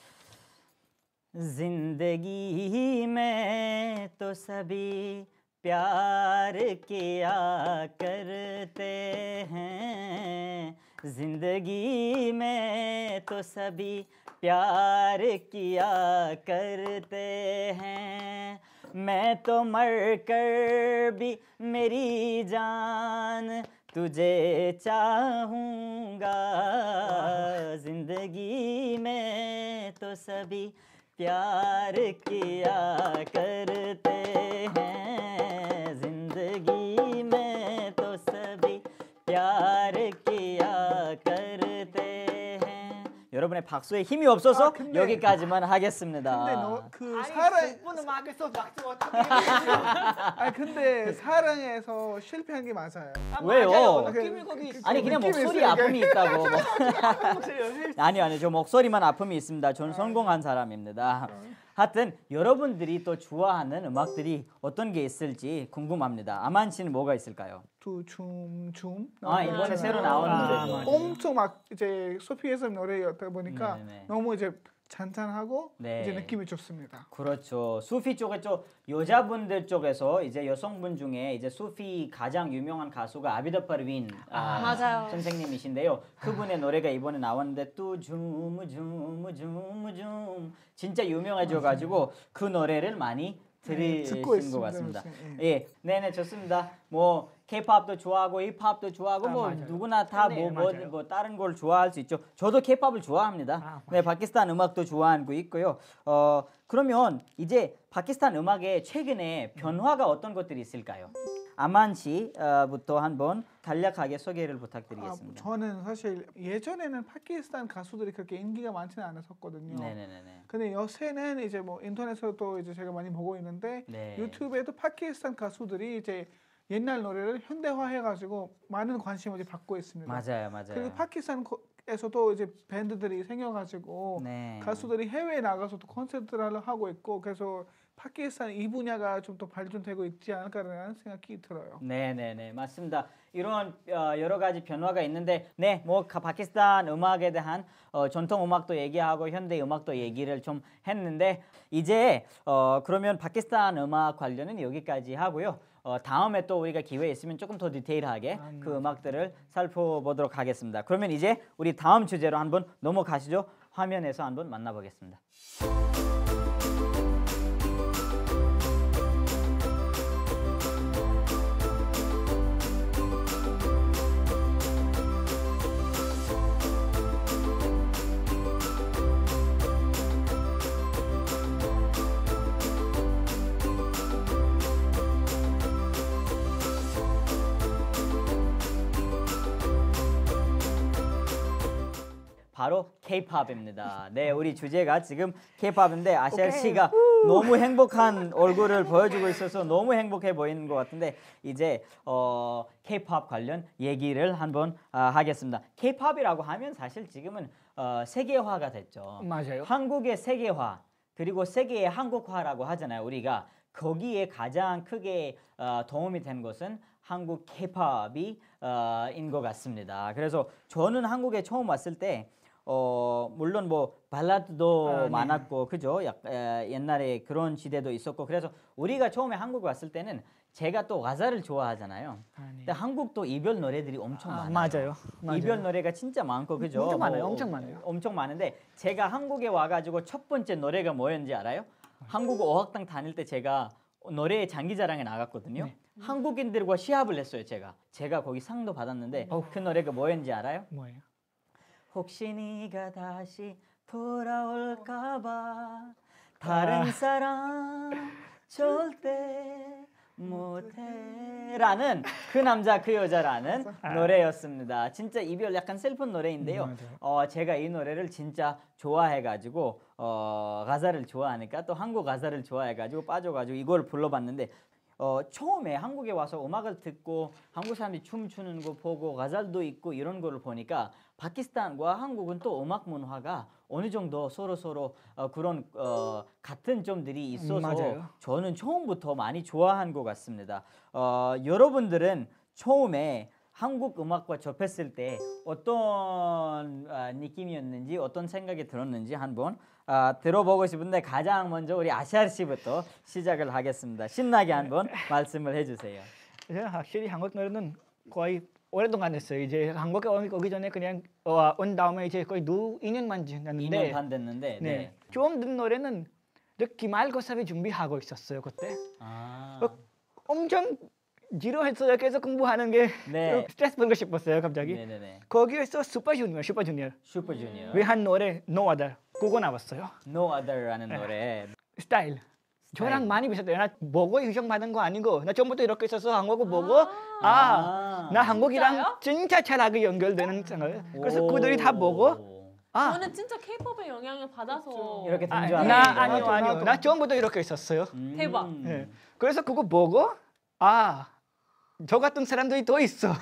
जिंदगी में तो सभी प्यार किया करते हैं जिंदगी में तो सभी प्यार किया करते हैं मैं तो मर कर भी मेरी जान तुझे चाहूँगा जिंदगी में तो सभी प्यार किया करते हैं जिंदगी में तो सभी प्यार किया करते हैं 여러분의 박수에 힘이 없어서 아, 근데- 여기까지만 하겠습니다. 근데 너 그 아니 사랑 분 음악에서 박수 어떻게 해요? 아 근데 사랑에서 실패한 게 맞아요. 왜요? 맞아요. 느낌이 거기 있어. 아니 그냥 느낌이 목소리 있으니까. 아픔이 있다고 뭐. 목소리 아니요, 아니요. 저 목소리만 아픔이 있습니다. 저는 성공한 사람입니다. 하여튼 여러분들이 또 좋아하는 음악들이 어떤 게 있을지 궁금합니다. 아만 씨는 뭐가 있을까요? 두춤춤 아, 이번에 나왔잖아요. 새로 나온 아, 노래죠. 맞아요. 엄청 막 이제 소피에서 노래였다 보니까 네네네. 너무 이제 잔잔하고 네. 이제 느낌이 좋습니다. 그렇죠. 수피 쪽에 좀 여자분들 쪽에서 이제 여성분 중에 이제 수피 가장 유명한 가수가 아비드 파르윈 아, 맞아요. 선생님이신데요. 그분의 노래가 이번에 나왔는데 또 주무 주무 주무 줌 진짜 유명해져가지고 그 노래를 많이 네, 들으신 듣고 것 있습니다, 같습니다. 요새. 예, 네네 좋습니다. 뭐 K-팝도 좋아하고 힙합도 좋아하고 아, 뭐 맞아요. 누구나 다 뭐 네, 뭐 맞아요. 뭐 다른 걸 좋아할 수 있죠. 저도 K-팝을 좋아합니다. 아, 네, 파키스탄 음악도 좋아하고 있고요. 어 그러면 이제 파키스탄 음악에 최근에 변화가 어떤 것들이 있을까요? 아만 씨부터 한번 간략하게 소개를 아, 부탁드리겠습니다. 저는 사실 예전에는 파키스탄 가수들이 그렇게 인기가 많지는 않았었거든요. 네네네네. 근데 요새는 이제 뭐 인터넷에서도 이제 제가 많이 보고 있는데 네. 유튜브에도 파키스탄 가수들이 이제 옛날 노래를 현대화해가지고 많은 관심을 이제 받고 있습니다. 맞아요, 맞아요. 그리고 파키스탄에서도 이제 밴드들이 생겨가지고 네. 가수들이 해외에 나가서도 콘서트를 하고 있고 그래서 파키스탄 이 분야가 좀 더 발전되고 있지 않을까라는 생각이 들어요. 네네네 맞습니다. 이런 어, 여러 가지 변화가 있는데 네뭐 파키스탄 음악에 대한 어, 전통 음악도 얘기하고 현대 음악도 얘기를 좀 했는데 이제 어, 그러면 파키스탄 음악 관련은 여기까지 하고요. 어, 다음에 또 우리가 기회 있으면 조금 더 디테일하게 그 음악들을 살펴보도록 하겠습니다. 그러면 이제 우리 다음 주제로 한번 넘어가시죠. 화면에서 한번 만나보겠습니다. 바로 K-팝입니다. 네, 우리 주제가 지금 K-팝인데 아시아 씨가 너무 행복한 얼굴을 보여주고 있어서 너무 행복해 보이는 것 같은데 이제 어, K-팝 관련 얘기를 한번 아, 하겠습니다. K-팝이라고 하면 사실 지금은 어, 세계화가 됐죠. 맞아요. 한국의 세계화 그리고 세계의 한국화라고 하잖아요. 우리가 거기에 가장 크게 어, 도움이 된 것은 한국 K-팝이 어, 인 것 같습니다. 그래서 저는 한국에 처음 왔을 때 어 물론 뭐 발라드도 아, 네. 많았고 그죠? 약, 에, 옛날에 그런 시대도 있었고 그래서 우리가 처음에 한국 왔을 때는 제가 또 가사를 좋아하잖아요. 아, 네. 근데 한국도 이별 노래들이 엄청 아, 많아요. 맞아요. 맞아요. 이별 노래가 진짜 많고 그죠? 엄청 많아요, 뭐, 엄청 많아요. 엄청 많은데 제가 한국에 와가지고 첫 번째 노래가 뭐였는지 알아요? 한국 어학당 다닐 때 제가 노래 장기자랑에 나갔거든요. 네. 한국인들과 시합을 했어요. 제가 제가 거기 상도 받았는데 어후. 그 노래가 뭐였는지 알아요? 뭐예요? 혹시 네가 다시 돌아올까봐 다른 사람 절대 못해라는 그 남자 그 여자라는 노래였습니다. 진짜 이별 약간 슬픈 노래인데요. 음, 맞아요. 어, 제가 이 노래를 진짜 좋아해가지고 어, 가사를 좋아하니까 또 한국 가사를 좋아해가지고 빠져가지고 이걸 불러봤는데 어, 처음에 한국에 와서 음악을 듣고 한국 사람들이 춤추는 거 보고 가사도 있고 이런 거를 보니까 파키스탄과 한국은 또 음악 문화가 어느 정도 서로 서로 어, 그런 어, 같은 점들이 있어서 맞아요. 저는 처음부터 많이 좋아한 것 같습니다. 어, 여러분들은 처음에 한국 음악과 접했을 때 어떤 아, 느낌이었는지 어떤 생각이 들었는지 한번 아, 들어보고 싶은데 가장 먼저 우리 아시아 씨부터 시작을 하겠습니다. 신나게 한번 말씀을 해주세요. 이제 확실히 한국 노래는 거의 오랫동안 했어요. 이제 한국에 오기 오기 전에 그냥 어, 온 다음에 이제 거의 두 이 년만 지났는데 이 년 반 됐는데 네. 네. 처음 듣는 노래는 저 기말고사를 준비하고 있었어요 그때. 아, 어, 엄청 지루했어요. 계속 공부하는 게 네. 스트레스 받고 싶었어요 갑자기. 네네네. 거기에서 슈퍼주니어, 슈퍼주니어 슈퍼주니어. 외한 노래 No Other 그거 나왔어요. No Other라는 노래. 스타일. 저랑 많이 비슷해요. 나 보고 유형 받은 거 아니고 나 처음부터 이렇게 있어서 한국어 보고 아, 나 한국이랑 진짜요? 진짜 잘하게 연결되는 생각을. 그래서 오. 그들이 다 보고 아, 저는 진짜 K- pop의 영향을 받아서 이렇게 된 아, 줄 나 알았는데. 아니요 나도, 아니요 나도. 나 처음부터 이렇게 있었어요. 음. 대박. 네. 그래서 그거 보고 아, 저 같은 사람들이 또 있어.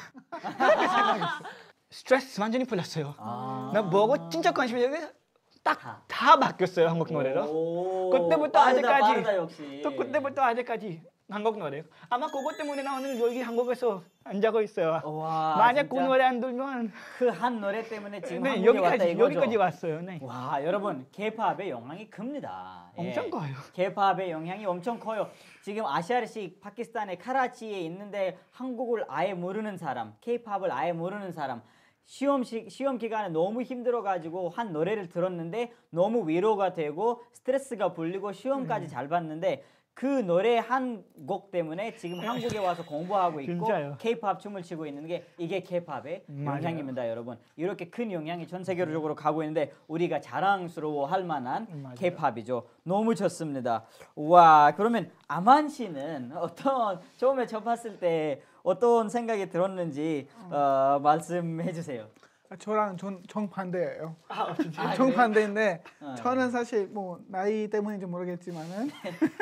스트레스 완전히 풀렸어요. 아. 나 보고 진짜 관심이 다. 딱 다 바뀌었어요 한국 노래로. 오, 그때부터 빠르다, 아직까지. 빠르다, 역시. 또 그때부터 아직까지 한국 노래. 아마 그것 때문에 나 오늘 여기 한국에서 앉아고 있어요. 와, 만약 그 진짜 노래 안 들면 그 한 노래 때문에 지금 네, 한국에 왔다 여기까지 이거죠. 여기까지 왔어요. 네. 와, 여러분 K-팝의 영향이 큽니다. 예. 엄청 커요. K-팝의 영향이 엄청 커요. 지금 아시아식 파키스탄의 카라치에 있는데 한국을 아예 모르는 사람, K-팝을 아예 모르는 사람, 시험 시, 시험 기간에 너무 힘들어 가지고 한 노래를 들었는데 너무 위로가 되고 스트레스가 풀리고 시험까지 잘 봤는데 그 노래 한 곡 때문에 지금 한국에 와서 공부하고 있고 진짜요. K-팝 춤을 추고 있는 게 이게 K-팝의 맞아요. 영향입니다, 여러분. 이렇게 큰 영향이 전 세계적으로 가고 있는데 우리가 자랑스러워할 만한 맞아요. K-팝이죠. 너무 좋습니다. 와, 그러면 아만 씨는 어떤 처음에 접했을 때 어떤 생각이 들었는지 어, 말씀해 주세요. 아, 저랑 전 정반대예요. 아, 진짜. 아, 정반대인데 어, 저는 사실 뭐 나이 때문인지 모르겠지만은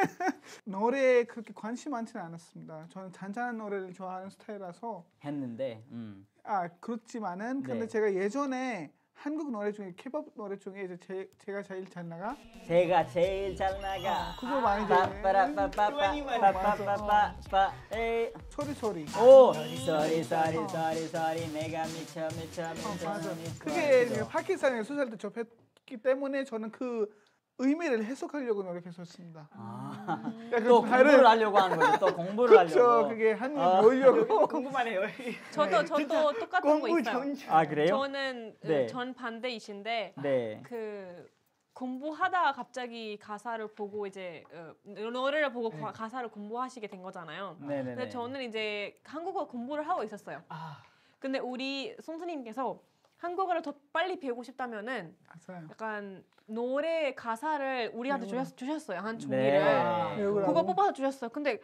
노래에 그렇게 관심 많지는 않았습니다. 저는 잔잔한 노래를 좋아하는 스타일이라서 했는데 음. 아 그렇지만은 근데 네. 제가 예전에 한국 노래 중에 케이팝 노래 중에 이제 제, 제가 제일 잘 나가 제가 제일 잘 나가. 그거 많이 들어요. 빠빠라빠빠빠빠빠빠빠 에이. 소리 소리. 오, 쏘리 쏘리 쏘리 쏘리 내가 미쳐 미쳐 어, 미쳐 맞아. 미쳐. 그게 그죠? 그 파키스탄에 수살 때 접했기 때문에 저는 그 의미를 해석하려고 노력했었습니다. 아, 야, 또 그 공부를 하려고 하는 거죠. 또 공부를 그렇죠. 하려고. 그게 한입 아. 열려고. 궁금하네요. 저도 저도 똑같은 거 공부 있어요. 전 아, 그래요? 저는 어, 네. 전 반대이신데 네. 그 공부하다가 갑자기 가사를 보고 이제 어, 노래를 보고 네. 가- 가사를 공부하시게 된 거잖아요. 네, 네, 근데 네. 저는 이제 한국어 공부를 하고 있었어요. 아, 근데 우리 선생님께서 한국어를 더 빨리 배우고 싶다면은 맞아요. 약간 노래 가사를 우리한테 외우라. 주셨, 주셨어요. 한 종이를. 네. 외우라고. 그거 뽑아서 주셨어요. 근데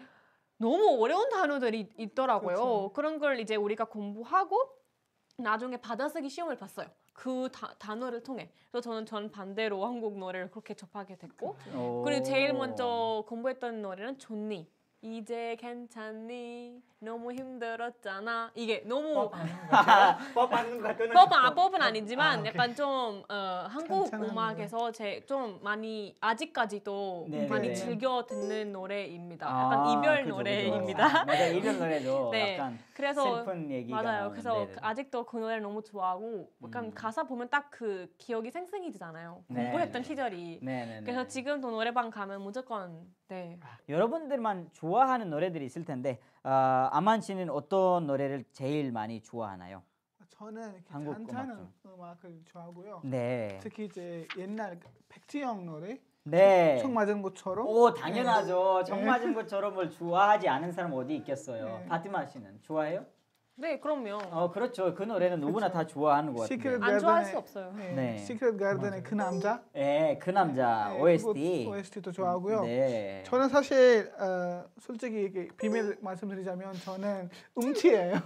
너무 어려운 단어들이 있더라고요. 그렇죠. 그런걸 이제 우리가 공부하고 나중에 받아쓰기 시험을 봤어요. 그 다- 단어를 통해. 그래서 저는 전 반대로 한국 노래를 그렇게 접하게 됐고 오. 그리고 제일 먼저 공부했던 노래는 존니. 이제 괜찮니? 너무 힘들었잖아. 이게 너무 법하는 것 같은 법은 법은 아니지만 아, 오케이. 약간 좀 어, 한국 괜찮은 음악에서 제 좀 많이 아직까지도 네네네. 많이 즐겨 듣는 노래입니다. 아, 약간 이별 그죠, 그죠. 노래입니다. 맞아, 이별 노래죠. 네. 약간 그래서 슬픈 얘기가 맞아요. 나오는. 그래서 네네. 그- 아직도 그 노래를 너무 좋아하고 약간 음. 가사 보면 딱 그 기억이 생생해지잖아요. 네, 공부했던 네. 시절이. 네네네. 그래서 지금도 노래방 가면 무조건 네. 여러분들만 좋아하는 노래들이 있을 텐데 아, 아만 씨는 어떤 노래를 제일 많이 좋아하나요? 저는 이렇게 한국 잔잔한 음악을 좋아하고요. 네. 특히 이제 옛날 백지영 노래 네. 총 맞은 것처럼 오, 당연하죠. 정 네. 맞은 것처럼 뭘 좋아하지 않은 사람 어디 있겠어요. 네. 파티마 씨는 좋아해요? 네, 그럼요. 어, 그렇죠. 그 노래는 누구나 다 좋아하는 것 같아요. 시크릿 안 좋아할 가든의- 수 없어요. 네, 네. 시크릿 가든의 그 남자 네, 그 남자 네, 오에스티. 그거 오에스티도 좋아하고요. 네. 저는 사실 어, 솔직히 이게 비밀 말씀드리자면 저는 음치예요.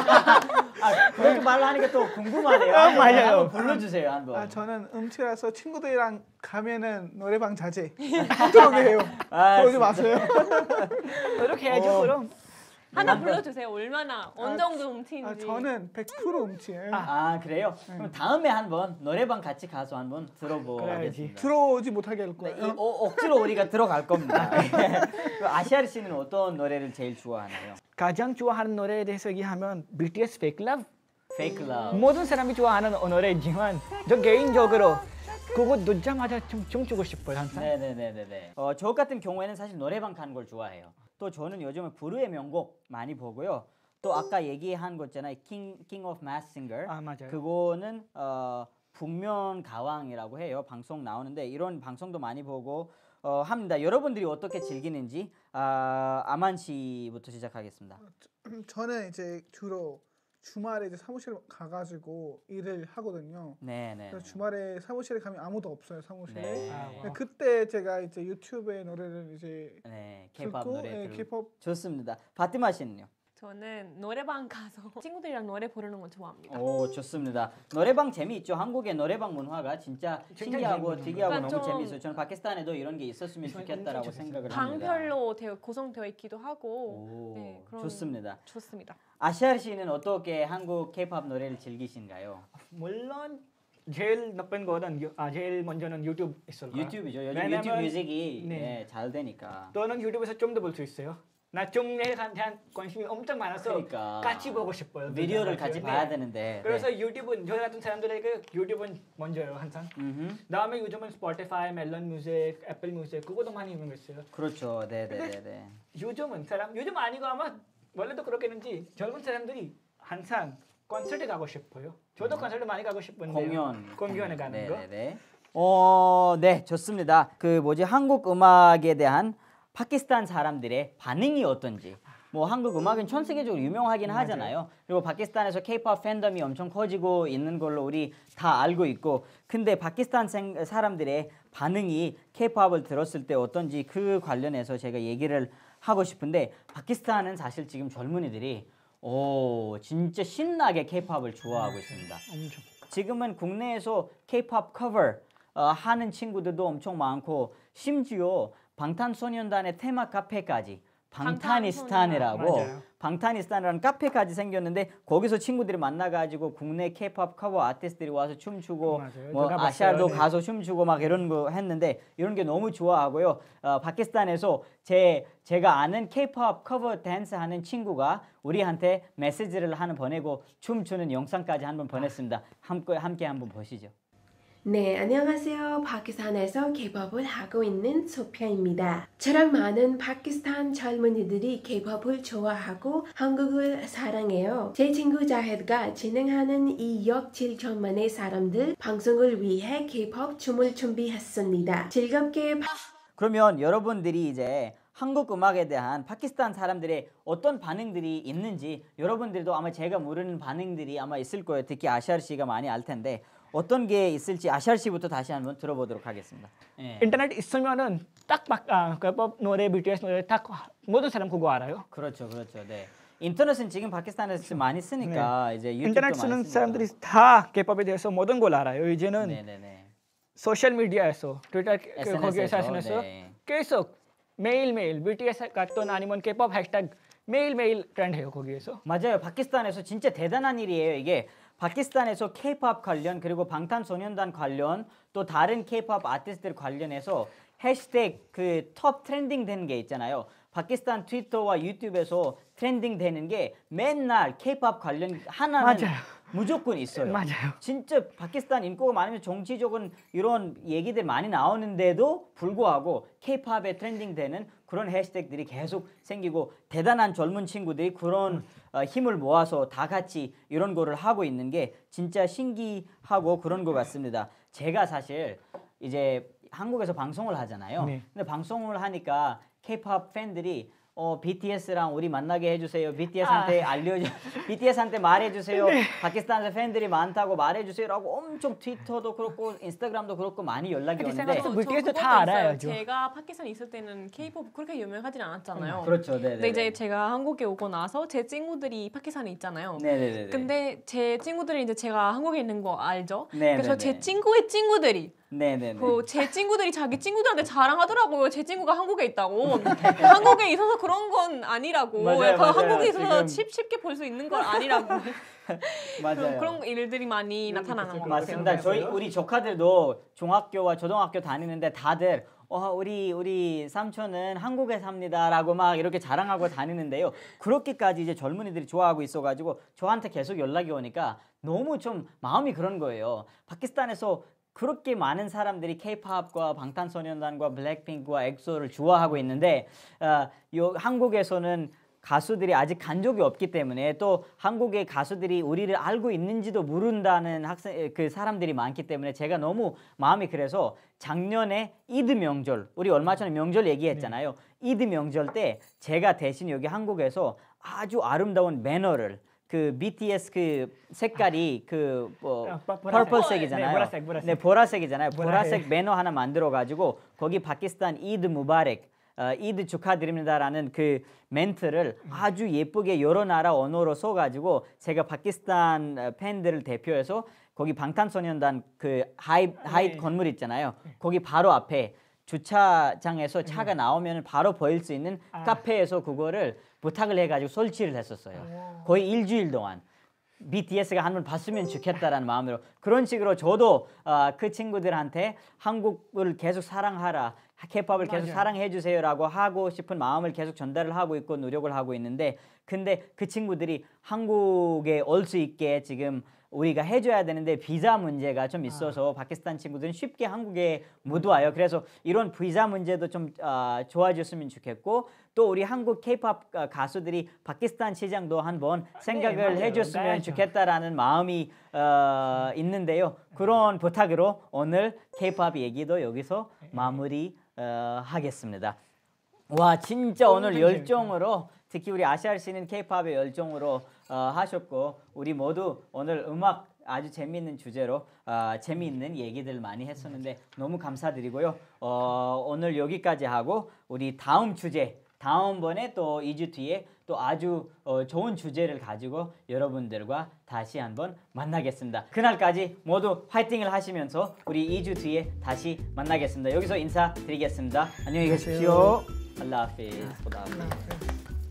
아, 그렇게 말하니까 또 궁금하네요. 아, 맞아요. 한번 불러주세요, 한번. 아, 저는 음치라서 친구들이랑 가면은 노래방 자제 못 들어오게 해요. 아, 그러지 진짜. 마세요. 이렇게 해야죠. 어. 그럼 하나 불러주세요. 얼마나 어느 정도 음치인지. 아, 저는 백 퍼센트 음치예요. 아, 그래요? 네. 그럼 다음에 한번 노래방 같이 가서 한번 그래야지. 들어보겠습니다. 들어오지 못하게 할 네, 거예요. 이, 어, 억지로 우리가 들어갈 겁니다. 그 아시아리 씨는 어떤 노래를 제일 좋아하나요? 가장 좋아하는 노래에 대해서 얘기하면 비티에스 Fake Love. Fake Love. 모든 사람이 좋아하는 노래이지만 저 개인적으로 그거 듣자마자 좀 춤추고 싶어요 항상. 네네네네네. 어, 저 같은 경우에는 사실 노래방 가는 걸 좋아해요. 또 저는 요즘에 부르의 명곡 많이 보고요. 또 아까 얘기한 거 있잖아요. King King of Mass Singer. 아 맞아요. 그거는 어, 북면 가왕이라고 해요. 방송 나오는데 이런 방송도 많이 보고 어, 합니다. 여러분들이 어떻게 즐기는지 아, 아만 씨부터 시작하겠습니다. 저는 이제 주로 주말에 이제 사무실 가가지고 일을 하거든요. 네네. 그래서 주말에 사무실에 가면 아무도 없어요 사무실에. 네. 아, 근데 와. 그때 제가 이제 유튜브에 노래를 이제 네. K-pop 듣고 노래 예, 들 K-pop 좋습니다. 파티마 씨는요? 저는 노래방 가서 친구들이랑 노래 부르는 건 좋아합니다. 오, 좋습니다. 노래방 재미있죠. 한국의 노래방 문화가 진짜 진짜 신기하고 재밌는 특이하고 거예요. 너무 좀 재미있어요. 저는 파키스탄에도 이런 게 있었으면 저는 좋겠다라고 엄청 생각을 합니다. 방별로 되어 구성되어 있기도 하고 오, 네, 그런- 좋습니다. 좋습니다. 아시아 씨는 어떻게 한국 K-팝 노래를 즐기신가요? 물론 제일 높은 거는 유- 아 제일 먼저는 유튜브 있을 거예요. 유튜브죠. 요즘 왜냐면- 유튜브 뮤직이 네. 예, 잘 되니까. 또는 유튜브에서 좀 더 볼 수 있어요. 나 좀에 대한 관심이 엄청 많아서 그러니까. 같이 보고 싶어요. 비디오를 같이 네. 봐야 되는데. 그래서 네. 유튜브는 저 같은 사람들에게 유튜브는 먼저요 항상. 음흠. 다음에 요즘은 스포티파이, 멜론 뮤직, 애플 뮤직 그것도 많이 이용했어요. 그렇죠. 네, 네, 네, 네. 요즘은 사람 요즘 아니고 아마 원래도 그렇겠는지 젊은 사람들이 항상 콘서트 가고 싶어요. 저도 콘서트 많이 가고 싶은데 공연. 공연에 가는 네, 거. 네, 네. 어, 네, 좋습니다. 그 뭐지 한국 음악에 대한 파키스탄 사람들의 반응이 어떤지. 뭐 한국 음악은 전 세계적으로 유명하긴 맞아요. 하잖아요. 그리고 파키스탄에서 K-팝 팬덤이 엄청 커지고 있는 걸로 우리 다 알고 있고, 근데 파키스탄 생, 사람들의 반응이 K-팝을 들었을 때 어떤지 그 관련해서 제가 얘기를 하고 싶은데, 파키스탄은 사실 지금 젊은이들이 오 진짜 신나게 K-팝을 좋아하고 있습니다. 엄청. 지금은 국내에서 K-팝 커버 어, 하는 친구들도 엄청 많고, 심지어 방탄소년단의 테마 카페까지 방타니스탄이라고 맞아요. 방타니스탄이라는 카페까지 생겼는데, 거기서 친구들이 만나가지고 국내 K-팝 커버 아티스트들이 와서 춤추고 맞아요. 뭐 제가 봤어요. 아시아도 네. 가서 춤추고 막 이런 거 했는데, 이런 게 너무 좋아하고요. 어, 파키스탄에서 제 제가 아는 K-팝 커버 댄스 하는 친구가 우리한테 메시지를 하나 보내고 춤추는 영상까지 한번 보냈습니다. 함께 함께 한번 보시죠. 네, 안녕하세요. 파키스탄에서 K-팝을 하고 있는 소피아입니다. 저랑 많은 파키스탄 젊은이들이 K-팝을 좋아하고 한국을 사랑해요. 제 친구 자헤드가 진행하는 이 약 칠천만의 사람들 방송을 위해 K-팝 춤을 준비했습니다. 즐겁게 봐- 그러면 여러분들이 이제 한국 음악에 대한 파키스탄 사람들의 어떤 반응들이 있는지, 여러분들도 아마 제가 모르는 반응들이 아마 있을 거예요. 특히 아시아 씨가 많이 알 텐데 어떤 게 있을지 아시아 씨부터 다시 한번 들어보도록 하겠습니다. 예. 인터넷 있으면은 딱 막, 아, K-pop 노래, 비티에스 노래 딱 모든 사람 그거 알아요. 그렇죠, 그렇죠. 네. 인터넷은 지금 파키스탄에서 많이 쓰니까 이제 유튜브도 인터넷 많이 쓰는 쓰니까. 사람들이 다 K-pop에 대해서 모든 걸 알아요. 이제는 네네네. 소셜 미디어에서 트위터 그 에스엔에스에서, 거기에서 에스엔에스에서 네. 계속 매일매일 비티에스 같은 아니면 K-pop 해시태그 매일매일 트렌드해요 거기에서. 맞아요. 파키스탄에서 진짜 대단한 일이에요. 이게 파키스탄에서 K-팝 관련, 그리고 방탄소년단 관련, 또 다른 K-팝 아티스트들 관련해서 해시태그 그 톱 트렌딩 되는 게 있잖아요. 파키스탄 트위터와 유튜브에서 트렌딩 되는 게 맨날 K-팝 관련 하나는 맞아요. 무조건 있어요. 맞아요. 진짜 파키스탄 인구가 많으면 정치적인 이런 얘기들 많이 나오는데도 불구하고 K-팝에 트렌딩 되는 그런 해시태그들이 계속 생기고, 대단한 젊은 친구들이 그런 어, 힘을 모아서 다 같이 이런 거를 하고 있는 게 진짜 신기하고 그런 것 같습니다. 제가 사실 이제 한국에서 방송을 하잖아요. 네. 근데 방송을 하니까 K-팝 팬들이 어 비티에스랑 우리 만나게 해주세요. 비티에스한테 아. 알려줘. 비티에스한테 말해주세요. 파키스탄에서 팬들이 많다고 말해주세요라고 엄청 트위터도 그렇고 인스타그램도 그렇고 많이 연락이 하여튼 오는데. 생각해서 비티에스 그것도 다 있어요. 알아야죠. 제가 파키스탄에 있을 때는 K-팝 그렇게 유명하진 않았잖아요. 그렇죠, 네, 근데 이제 제가 한국에 오고 나서 제 친구들이 파키스탄에 있잖아요. 네네네. 근데 제 친구들이 이제 제가 한국에 있는 거 알죠? 네, 그래서 네, 제 네. 친구의 친구들이 네네네. 그 제 친구들이 자기 친구들한테 자랑하더라고요. 제 친구가 한국에 있다고. 한국에 있어서 그런 건 아니라고. 맞아요, 그 맞아요. 한국에 있어서 지금- 쉽, 쉽게 볼 수 있는 건 아니라고. 맞아요. 그런, 그런 일들이 많이 나타나는 것 같아요. 맞습니다. 저희 우리 조카들도 중학교와 초등학교 다니는데 다들 어, 우리 우리 삼촌은 한국에 삽니다라고 막 이렇게 자랑하고 다니는데요. 그렇게까지 이제 젊은이들이 좋아하고 있어가지고 저한테 계속 연락이 오니까 너무 좀 마음이 그런 거예요. 파키스탄에서 그렇게 많은 사람들이 K-팝과 방탄소년단과 블랙핑크와 엑소를 좋아하고 있는데 어, 요 한국에서는 가수들이 아직 간 적이 없기 때문에, 또 한국의 가수들이 우리를 알고 있는지도 모른다는 학생 그 사람들이 많기 때문에 제가 너무 마음이 그래서 작년에 이드 명절, 우리 얼마 전에 명절 얘기했잖아요. 이드 명절 때 제가 대신 여기 한국에서 아주 아름다운 배너를, 그 비티에스 그 색깔이 그 뭐 아, 보- 보라색. 퍼플색이잖아요. 네, 보라색, 보라색. 네, 보라색이잖아요. 보라색. 보라색 배너 하나 만들어 가지고 거기 파키스탄 이드 무바렉, 어, 이드 축하드립니다라는 그 멘트를 아주 예쁘게 여러 나라 언어로 써가지고 제가 파키스탄 어, 팬들을 대표해서 거기 방탄소년단 그 하이 하이 네. 건물 있잖아요. 거기 바로 앞에 주차장에서 차가 나오면 바로 보일 수 있는 아. 카페에서 그거를 부탁을 해가지고 설치를 했었어요. 거의 일주일 동안. 비티에스가 한 번 봤으면 좋겠다라는 마음으로, 그런 식으로 저도 어, 그 친구들한테 한국을 계속 사랑하라, 케이팝을 계속 맞아요. 사랑해 주세요라고 하고 싶은 마음을 계속 전달을 하고 있고 노력을 하고 있는데 근데 그 친구들이 한국에 올 수 있게 지금 우리가 해줘야 되는데 비자 문제가 좀 있어서 아. 파키스탄 친구들은 쉽게 한국에 못 와요. 그래서 이런 비자 문제도 좀 어, 좋아졌으면 좋겠고 또 우리 한국 케이팝 가수들이 파키스탄 시장도 한번 생각을 네, 해줬으면 맞아요. 좋겠다라는 마음이 어, 있는데요. 그런 부탁으로 오늘 케이팝 얘기도 여기서 마무리 어, 하겠습니다. 와 진짜 오늘 열정으로 특히 우리 아시아 씨는 케이팝의 열정으로 어, 하셨고 우리 모두 오늘 음악 아주 재미있는 주제로 어, 재미있는 얘기들 많이 했었는데 너무 감사드리고요. 어, 오늘 여기까지 하고 우리 다음 주제 다음번에 또 이 주 뒤에 또 아주 어, 좋은 주제를 가지고 여러분들과 다시 한번 만나겠습니다. 그날까지 모두 화이팅을 하시면서 우리 이 주 뒤에 다시 만나겠습니다. 여기서 인사드리겠습니다. 안녕히 계십시오. 알라 하피즈. 하나, 둘.